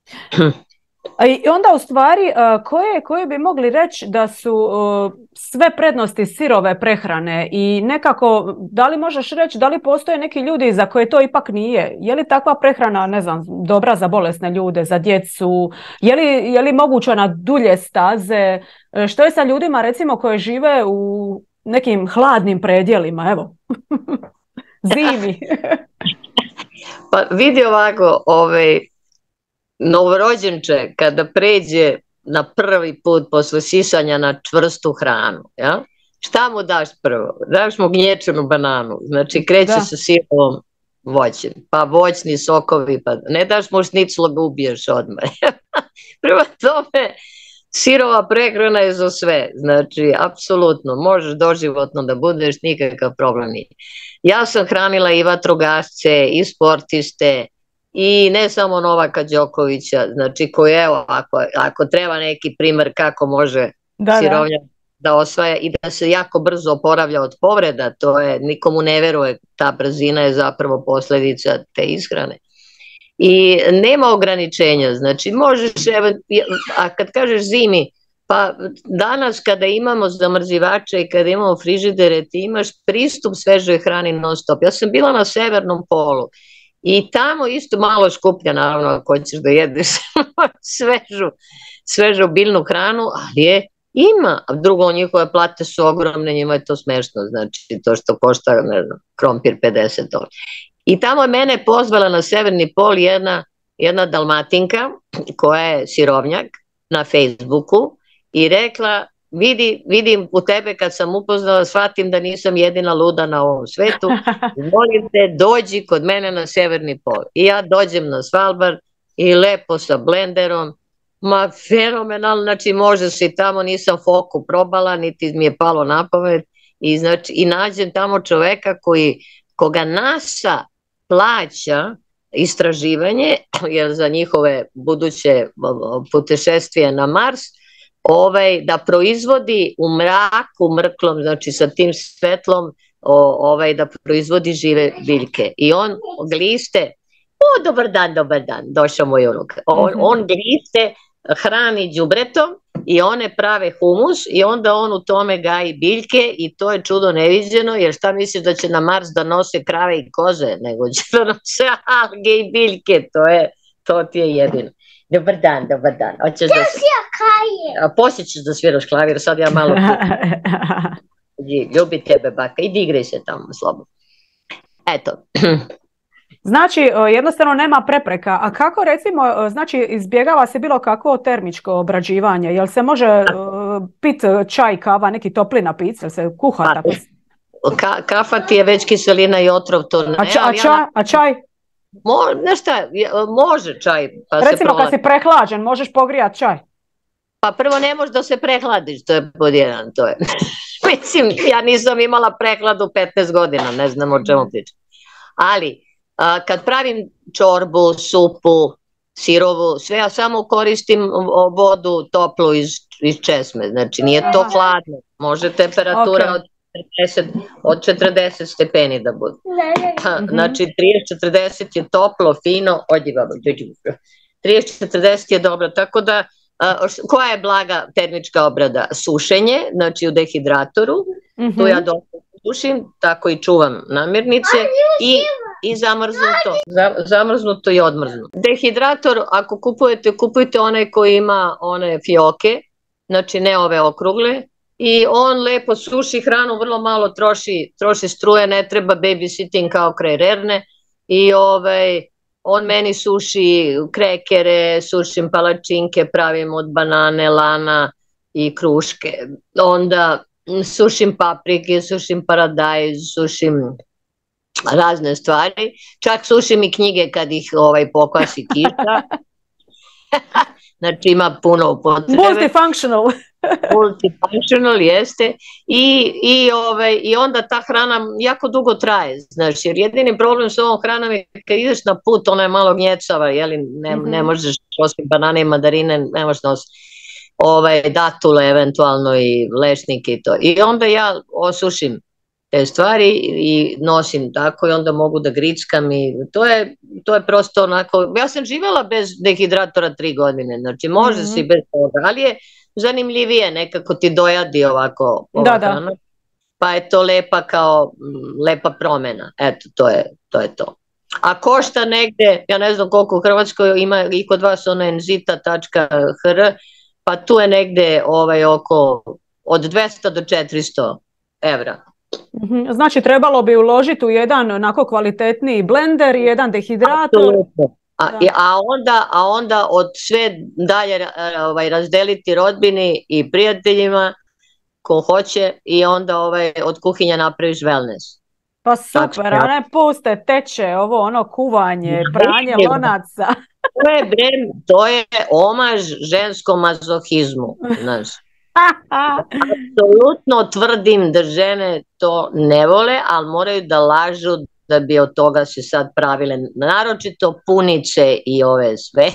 I onda u stvari koje, koje bi mogli reći da su sve prednosti sirove prehrane i nekako, da li možeš reći da li postoje neki ljudi za koje to ipak nije? Je li takva prehrana, ne znam, dobra za bolesne ljude, za djecu? Je li, je li moguća na dulje staze? Što je sa ljudima recimo koji žive u nekim hladnim predjelima, evo, zimi? Pa vidi ovako, ovaj, novorođenče kada pređe na prvi put posle sisanja na čvrstu hranu, ja? Šta mu daš prvo? Daš mu gnječenu bananu, znači kreće da. Sa sirovom voćem, pa voćni sokovi, pa ne daš mu šniclo da ubiješ odmah. Prema tome, Sirova prehrana je za sve, znači, apsolutno, možeš doživotno da budeš, nikakav problem nije. Ja sam hranila i vatrogasce, i sportiste, i ne samo Novaka Đokovića, znači, koji, evo, ako, ako treba neki primer kako može da, sirovnjak da. da osvaja i da se jako brzo oporavlja od povreda, to je, nikomu ne veruje, ta brzina je zapravo posledica te ishrane. I nema ograničenja, znači možeš, evo, a kad kažeš zimi, pa danas kada imamo zamrzivače i kada imamo frižidere, ti imaš pristup svežoj hrani non stop. Ja sam bila na severnom polu i tamo isto malo skuplja, naravno, ako hoćeš da jedeš svežu, svežu biljnu hranu, ali je ima. A drugo, njihove plate su ogromne, njima je to smešno, znači to što košta, ne znam, krompir pedeset dolara. I tamo je mene pozvala na severni pol jedna, jedna Dalmatinka koja je sirovnjak na Facebooku i rekla, vidi, vidim u tebe kad sam upoznala, shvatim da nisam jedina luda na ovom svetu, molim te dođi kod mene na severni pol. I ja dođem na Svalbard i lepo sa blenderom, ma fenomenalno, znači može se i tamo, nisam foku probala, niti mi je palo na pamet i, znači, i nađem tamo čoveka koji, koga NASA plaća istraživanje, jer za njihove buduće putešestvije na Mars, ovaj, da proizvodi u mraku mrklom, znači sa tim svetlom, ovaj, da proizvodi žive biljke. I on gliste, o, dobar dan, dobar dan, došao moj unuk. On, on gliste, hrani đubretom i one prave humus i onda on u tome gaji biljke i to je čudo neviđeno, jer šta misliš da će na Mars da nose krave i koze, nego će da nose alge i biljke, to, je, to ti je jedino. Dobar dan, dobar dan. Hoćeš da si... A poslije ćeš da sviraš klavir, sad ja malo... Ljubi tebe baka, idi igraj se tamo slobodno. Eto. Znači, jednostavno nema prepreka. A kako, recimo, znači izbjegava se bilo kakvo termičko obrađivanje? Jel se može uh, pit čaj, kava, neki topli napici, jel se kuha pa, tako? Ka, kafa ti je već kiselina i otrov, to ne. A, ča, a, ča, a čaj? Mo, ne šta, može čaj. Pa recimo se kad si prehlađen, možeš pogrijati čaj? Pa prvo ne možeš da se prehladiš, to je pod jedan, to je. Mislim, ja nisam imala prehladu petnaest godina, ne znam o čemu pričam. Ali, a, kad pravim čorbu, supu, sirovu, sve, ja samo koristim vodu toplu iz, iz česme, znači nije to Aha. hladno, može temperatura okay. od četrdeset, od četrdeset stepeni da bude. Ha, znači trideset četrdeset je toplo, fino, odi babo, trideset četrdeset je dobro, tako da a, koja je blaga termička obrada? Sušenje, znači u dehidratoru, mm-hmm. tu ja dobro sušim, tako i čuvam namirnice i, i zamrznuto, zamrznuto i odmrznuto. Dehidrator, ako kupujete, kupujte onaj koji ima one fioke, znači ne ove okrugle, i on lepo suši hranu, vrlo malo troši, troši struje, ne treba babysitting kao kraj rerne i ovaj, on meni suši krekere, sušim palačinke, pravim od banane, lana i kruške, onda sušim paprike, sušim paradajz, sušim razne stvari, čak sušim i knjige kad ih ovaj, pokvasi kiša, znači ima puno upotrebe. Multifunctional. Multifunctional jeste i, i, ovaj, i onda ta hrana jako dugo traje, znači jer jedini problem s ovom hranom je kad ideš na put, ona je malo gnjecava, jeli, ne, mm-hmm. ne možeš osim banane i mandarine, ne možeš nositi ovaj, datule eventualno i lešnike i to, i onda ja osušim te stvari i nosim tako i onda mogu da grickam i to je, to je prosto onako, ja sam živjela bez dehidratora tri godine, znači može mm-hmm. si bez toga, ali je zanimljivije, nekako ti dojadi ovako ova da, hrana, da. Pa je to lepa kao lepa promjena, eto to je to. Je to. A košta negde, ja ne znam koliko u Hrvatskoj ima i kod vas ono enzita tačka hr, pa tu je negde ovaj, oko od dvesta do četiristo evra. Znači trebalo bi uložiti u jedan onako kvalitetniji blender i jedan dehidrator. A, a, onda, a onda od sve dalje ovaj, razdeliti rodbini i prijateljima ko hoće i onda ovaj, od kuhinja napraviš wellness. Pa super, a ne puste, teče, ovo ono kuvanje, pranje lonaca. To je, bre, to je omaž ženskom mazohizmu, znaš. Apsolutno tvrdim da žene to ne vole, ali moraju da lažu da bi od toga se sad pravile, naročito punice i ove sve.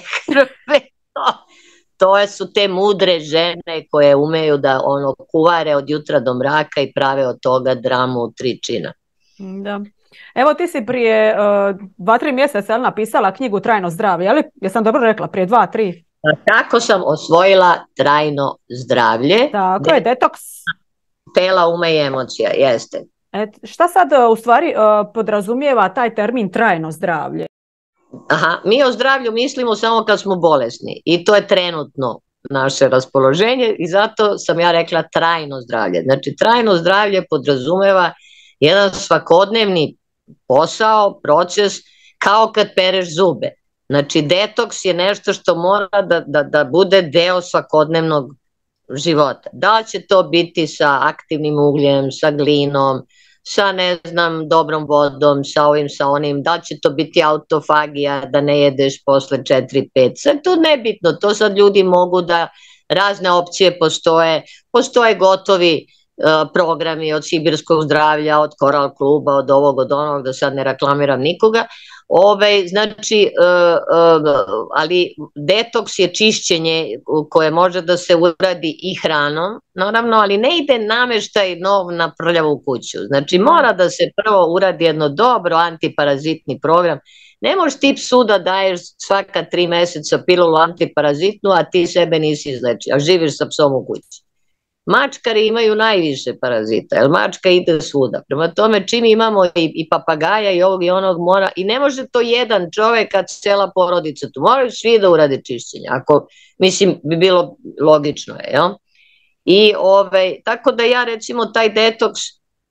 to, to su te mudre žene koje umeju da ono kuvare od jutra do mraka i prave od toga dramu u tri čina. Da. Evo ti si prije uh, dva, tri mjeseca napisala knjigu Trajno zdravlje, ali jesam dobro rekla, prije dva, tri? Kako sam osvojila trajno zdravlje? Tako je, detoks. Tela, uma i emocija, jeste. Et, šta sad u stvari uh, podrazumijeva taj termin trajno zdravlje? Aha, mi o zdravlju mislimo samo kad smo bolesni i to je trenutno naše raspoloženje i zato sam ja rekla trajno zdravlje. Znači trajno zdravlje podrazumeva jedan svakodnevni posao, proces, kao kad pereš zube. Znači detoks je nešto što mora da, da, da bude deo svakodnevnog života. Da će to biti sa aktivnim ugljem, sa glinom, sa ne znam dobrom vodom, sa ovim, sa onim, da će to biti autofagija, da ne jedeš posle četiri pet. Sad to nebitno, to sad ljudi mogu da, razne opcije postoje, postoje gotovi uh, programi od sibirskog zdravlja, od Koral kluba, od ovog, od onog, da sad ne reklamiram nikoga. Ove, znači, uh, uh, ali detoks je čišćenje koje može da se uradi i hranom, naravno, ali ne ide nameštaj nov na prljavu kuću. Znači, mora da se prvo uradi jedno dobro antiparazitni program. Ne možeš ti psu da daješ svaka tri meseca pilulu antiparazitnu, a ti sebe nisi izlečio, a živiš sa psom u kući. Mačkari imaju najviše parazita, jer mačka ide svuda. Prema tome, čim imamo i, i papagaja i ovog i onog mora, i ne može to jedan čovek, kad cela porodica, tu moraju svi da urade čišćenje, ako, mislim, bi bilo logično, je, jel? I, ovaj, tako da ja, recimo, taj detoks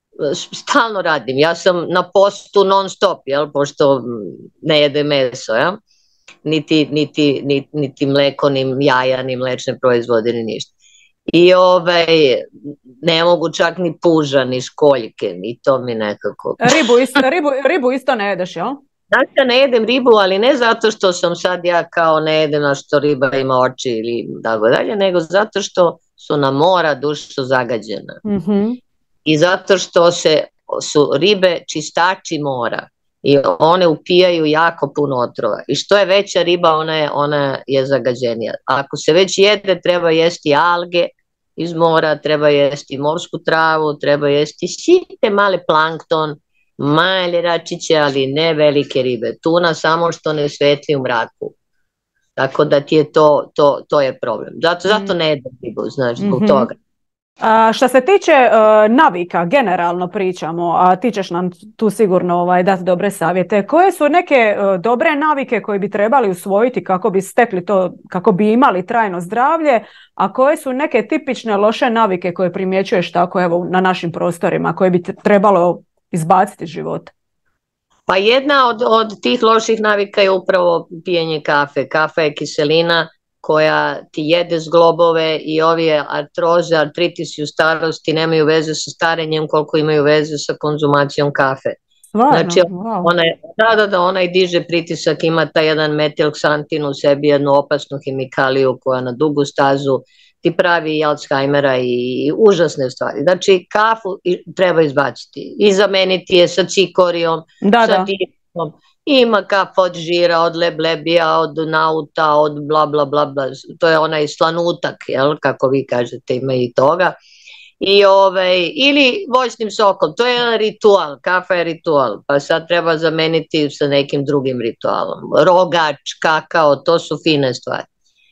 stalno radim. Ja sam na postu non stop, jel, pošto ne jedem meso, jel? Niti, niti, niti, niti mleko, ni jaja, ni mlečne proizvode, ni ništa. I ovaj, ne mogu čak ni puža, ni školjke, ni to mi nekako... Ribu isto, ribu, ribu isto ne jedeš, jel? Znači ja ne jedem ribu, ali ne zato što sam sad ja kao ne jedem, a što riba ima oči ili tako dalje, nego zato što su na mora dušo zagađena. Mm-hmm. I zato što se, su ribe čistači mora i one upijaju jako puno otrova. I što je veća riba, ona je, ona je zagađenija. Ako se već jede, treba jesti alge iz mora, treba jesti morsku travu, treba jesti sitne male plankton, male račiće, ali ne velike ribe. Tuna samo što ne svetli u mraku. Tako da ti je to, to, to je problem. Zato, zato ne jedem ribu, znaš, zbog mm-hmm. toga. A što se tiče uh, navika, generalno pričamo, a ti ćeš nam tu sigurno ovaj, dati dobre savjete. Koje su neke uh, dobre navike koje bi trebali usvojiti kako bi stekli to, kako bi imali trajno zdravlje, a koje su neke tipične loše navike koje primjećuješ tako evo na našim prostorima, koje bi trebalo izbaciti iz života? Pa jedna od, od tih loših navika je upravo pijenje kafe. Kafa je kiselina koja ti jede zglobove i ovi artroze, artritisi u starosti nemaju veze sa starenjem koliko imaju veze sa konzumacijom kafe. Stvarno? Znači, wow. ona je, da, da, da, ona i diže pritisak, ima taj jedan metilksantin u sebi, jednu opasnu hemikaliju koja na dugu stazu ti pravi i Alzheimera i užasne stvari. Znači, kafu treba izbaciti i zameniti je sa cikorijom, da, sa da. dijetom. Ima kafa od žira, od leblebija, od nauta, od bla bla bla bla, to je onaj slanutak, jel, kako vi kažete, ima i toga. I ovaj, ili voćnim sokom, to je jedan ritual, kafa je ritual, pa sad treba zameniti sa nekim drugim ritualom. Rogač, kakao, to su fine stvari.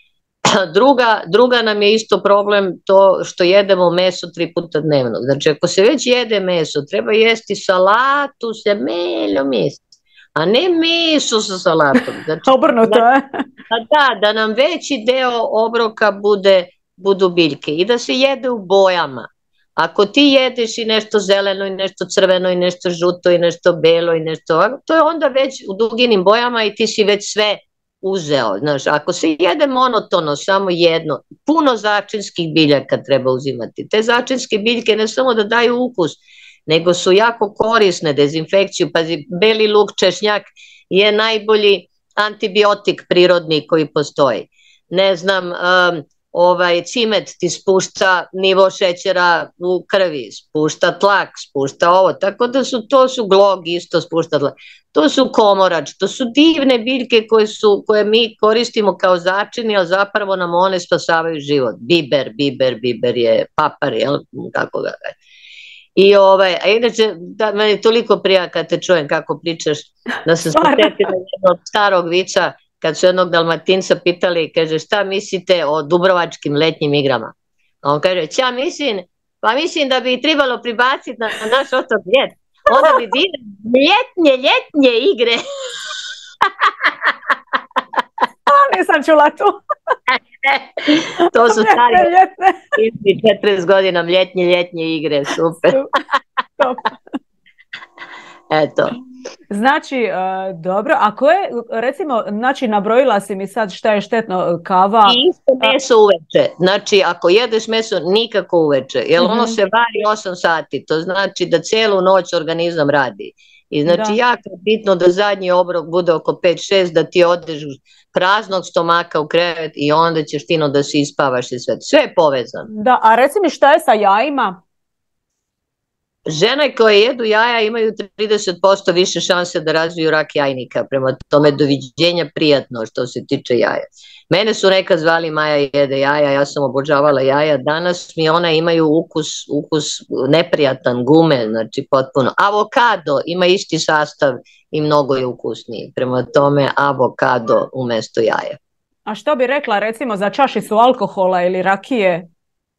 Druga, druga nam je isto problem to što jedemo meso tri puta dnevno. Znači ako se već jede meso, treba jesti salatu sa meljom isto, a ne meso sa salatom. Znači, obrnuto je. Da, da nam veći deo obroka bude, budu biljke i da se jede u bojama. Ako ti jedeš i nešto zeleno i nešto crveno i nešto žuto i nešto belo i nešto ovako, to je onda već u duginim bojama i ti si već sve uzeo. Znaš, ako se jede monotono, samo jedno, puno začinskih biljaka treba uzimati. Te začinske biljke ne samo da daju ukus, nego su jako korisne, dezinfekciju. Pazi, beli luk, češnjak je najbolji antibiotik prirodni koji postoji. Ne znam, um, ovaj cimet ti spušta nivo šećera u krvi, spušta tlak, spušta ovo, tako da su, to su glog isto spušta tlak. To su komorač, to su divne biljke koje, su, koje mi koristimo kao začini, ali zapravo nam one spasavaju život. Biber, biber, biber je papar, jel? Kako ga kaže. I ovaj, a inače, da, meni toliko prija kad te čujem kako pričaš, da sam se setila jednog starog vica, kad su jednog Dalmatinca pitali, kaže, šta mislite o dubrovačkim letnjim igrama? A on kaže, ja mislim, pa mislim da bi ih trebalo pribaciti na, na naš otok Ljet. Onda bi bile ljetnje, ljetnje igre. A, nisam čula to. To su stari četrdeset godina ljetnje, ljetnje igre, super. Eto. Znači, uh, dobro, a koje, recimo, znači nabrojila si mi sad šta je štetno, kava? I isto meso uveče, znači ako jedeš meso nikako uveče, jer mm-hmm. ono se vari osam sati, to znači da celu noć organizam radi. I znači da. Jako je bitno da zadnji obrok bude oko pet šest, da ti odeš praznog stomaka u krevet i onda ćeš tino da se ispavaš i sve. Sve je povezano. Da, a reci mi šta je sa jajima? Žene koje jedu jaja imaju trideset posto više šanse da razviju rak jajnika, prema tome doviđenja prijatno što se tiče jaja. Mene su nekad zvali Maja jede jaja, ja sam obožavala jaja, danas mi ona imaju ukus, ukus neprijatan, gume, znači potpuno. Avokado ima isti sastav i mnogo je ukusniji, prema tome avokado umjesto jaja. A što bi rekla recimo za čašicu alkohola ili rakije?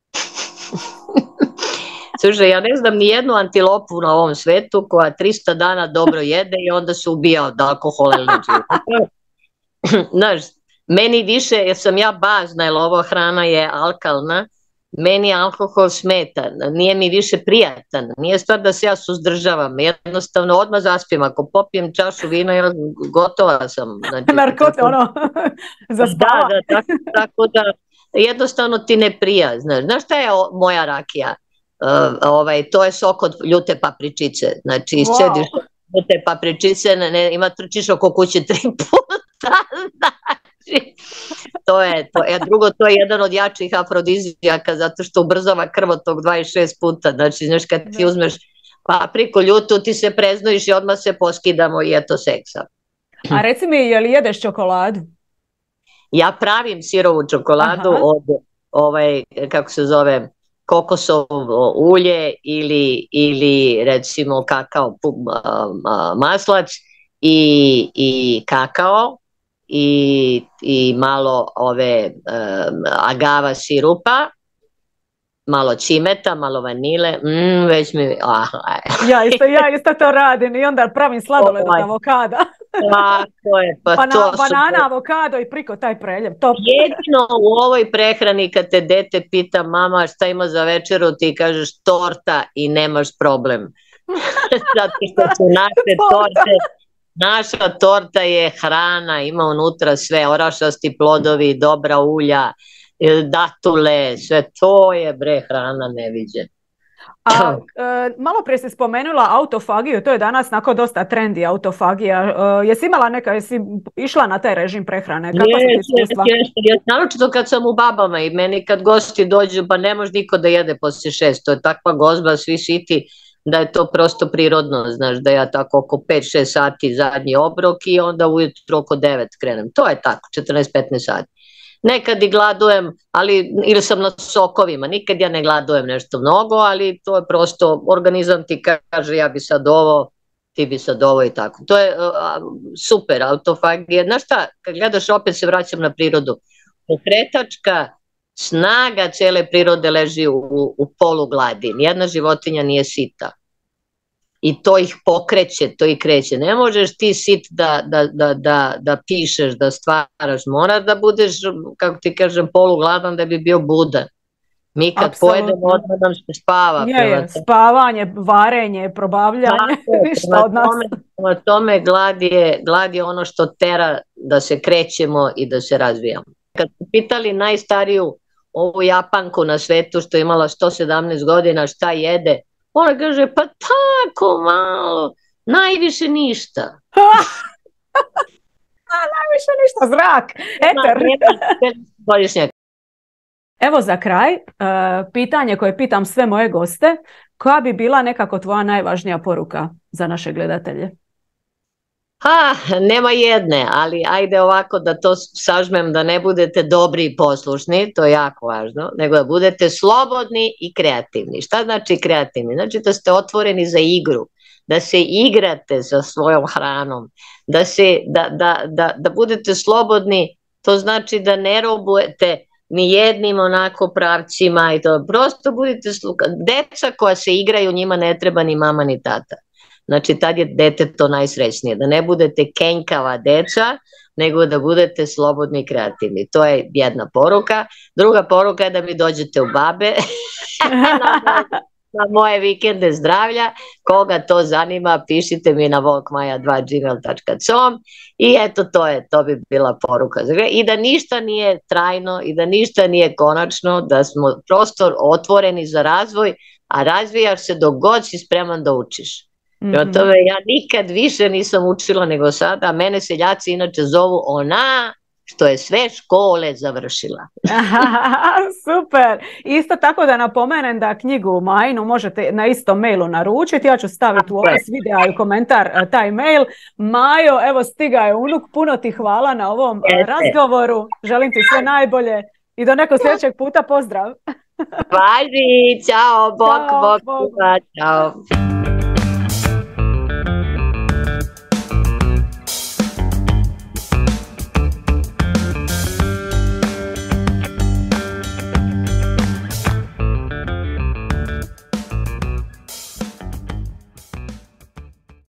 Slušaj, ja ne znam ni jednu antilopu na ovom svetu koja trista dana dobro jede i onda se ubija od alkohola ili nečega. Znaš, meni više, jer sam ja bazna, jer ova hrana je alkalna, meni alkohol smeta, nije mi više prijatan, nije stvar da se ja suzdržavam, jednostavno odmah zaspijem, ako popijem čašu vina, ja gotova sam. Znači, narkote, ono, za spava. Da, da, tako, tako da jednostavno ti ne prija, znaš, znaš šta je o, moja rakija? Uh, ovaj, to je sok od ljute papričice, znači iscediš wow. ljute papričice, ne, ne, ima trčiš oko kuće tri puta, znači, to je to. E, drugo, to je jedan od jačih afrodizijaka, zato što ubrzava krvotok dvadeset šest puta, znači, znaš, kad ti uzmeš papriku ljutu, ti se preznojiš i odmah se poskidamo i eto seksa. A reci mi, je li jedeš čokoladu? Ja pravim sirovu čokoladu. Aha. Od, ovaj, kako se zove, kokosovo ulje ili, ili recimo kakao maslac i, i kakao i, i malo ove um, agava sirupa, malo cimeta, malo vanile, mm, već mi... Ah, ja, isto, ja isto to radim i onda pravim sladoled od avokada. Tako je, pa Bana, to su... Banana, avokado i priko taj preljev, top. Jedino u ovoj prehrani kad te dete pita mama šta ima za večeru, ti kažeš torta i nemaš problem. Zato što su naše torte, naša torta je hrana, ima unutra sve, orašasti plodovi, dobra ulja, datule, sve to je bre hrana neviđena. A e, malo prije si spomenula autofagiju, to je danas nako dosta trendi autofagija. E, jesi imala neka, jesi išla na taj režim prehrane? Kako yes, yes, yes. Naročito kad sam u babama i meni kad gosti dođu, pa ne može niko da jede poslije šest, to je takva gozba, svi siti, da je to prosto prirodno, znaš, da ja tako oko pet šest sati zadnji obrok i onda ujutro oko devet krenem, to je tako, četrnaest petnaest sati. Nekad i gladujem, ali ili sam na sokovima, nikad ja ne gladujem nešto mnogo, ali to je prosto, organizam ti kaže ja bi sad ovo, ti bi sad ovo i tako. To je uh, super, autofagija. Znaš šta, kad gledaš, opet se vraćam na prirodu, pokretačka snaga cele prirode leži u, u polu gladi, nijedna životinja nije sita. I to ih pokreće, to ih kreće. Ne možeš ti sit da, da, da, da, da pišeš, da stvaraš, mora da budeš, kako ti kažem, polugladan da bi bio budan. Mi kad Absolutno. Pojedemo, odmah nam se spava. Je, je, spavanje, varenje, probavljanje, ništa od nas. Prema tome glad je, glad je ono što tera da se krećemo i da se razvijamo. Kad su pitali najstariju ovu Japanku na svetu što je imala sto sedamnaest godina šta jede, ona kaže, pa tako malo, najviše ništa. Najviše ništa, zrak, eter. Godišnjak. Evo za kraj, uh, pitanje koje pitam sve moje goste, koja bi bila nekako tvoja najvažnija poruka za naše gledatelje? Ha, nema jedne, ali ajde ovako da to sažmem, da ne budete dobri i poslušni, to je jako važno, nego da budete slobodni i kreativni. Šta znači kreativni? Znači da ste otvoreni za igru, da se igrate sa svojom hranom, da, se, da, da, da, da budete slobodni, to znači da ne robujete ni jednim onako pravcima i to, prosto budite sluka. Deca koja se igraju, njima ne treba ni mama ni tata. Znači tad je dete to najsrećnije, da ne budete kenjkava deca, nego da budete slobodni i kreativni. To je jedna poruka. Druga poruka je da mi dođete u Babe na moje vikende zdravlja. Koga to zanima, pišite mi na volkmaja dva gmail dot com i eto, to je, to bi bila poruka. I da ništa nije trajno i da ništa nije konačno, da smo prosto otvoreni za razvoj, a razvijaš se dok god si spreman da učiš. Mm-hmm. Tome, ja nikad više nisam učila nego sada, a mene seljaci inače zovu ona što je sve škole završila. Super! Isto tako da napomenem da knjigu Majinu možete na istom mailu naručiti. Ja ću staviti u opis videa i komentar taj mail. Majo, evo stiga je unuk, puno ti hvala na ovom Jeste. razgovoru. Želim ti sve najbolje i do nekog sljedećeg puta pozdrav. Važi, čao, bok, bok, bok, čao.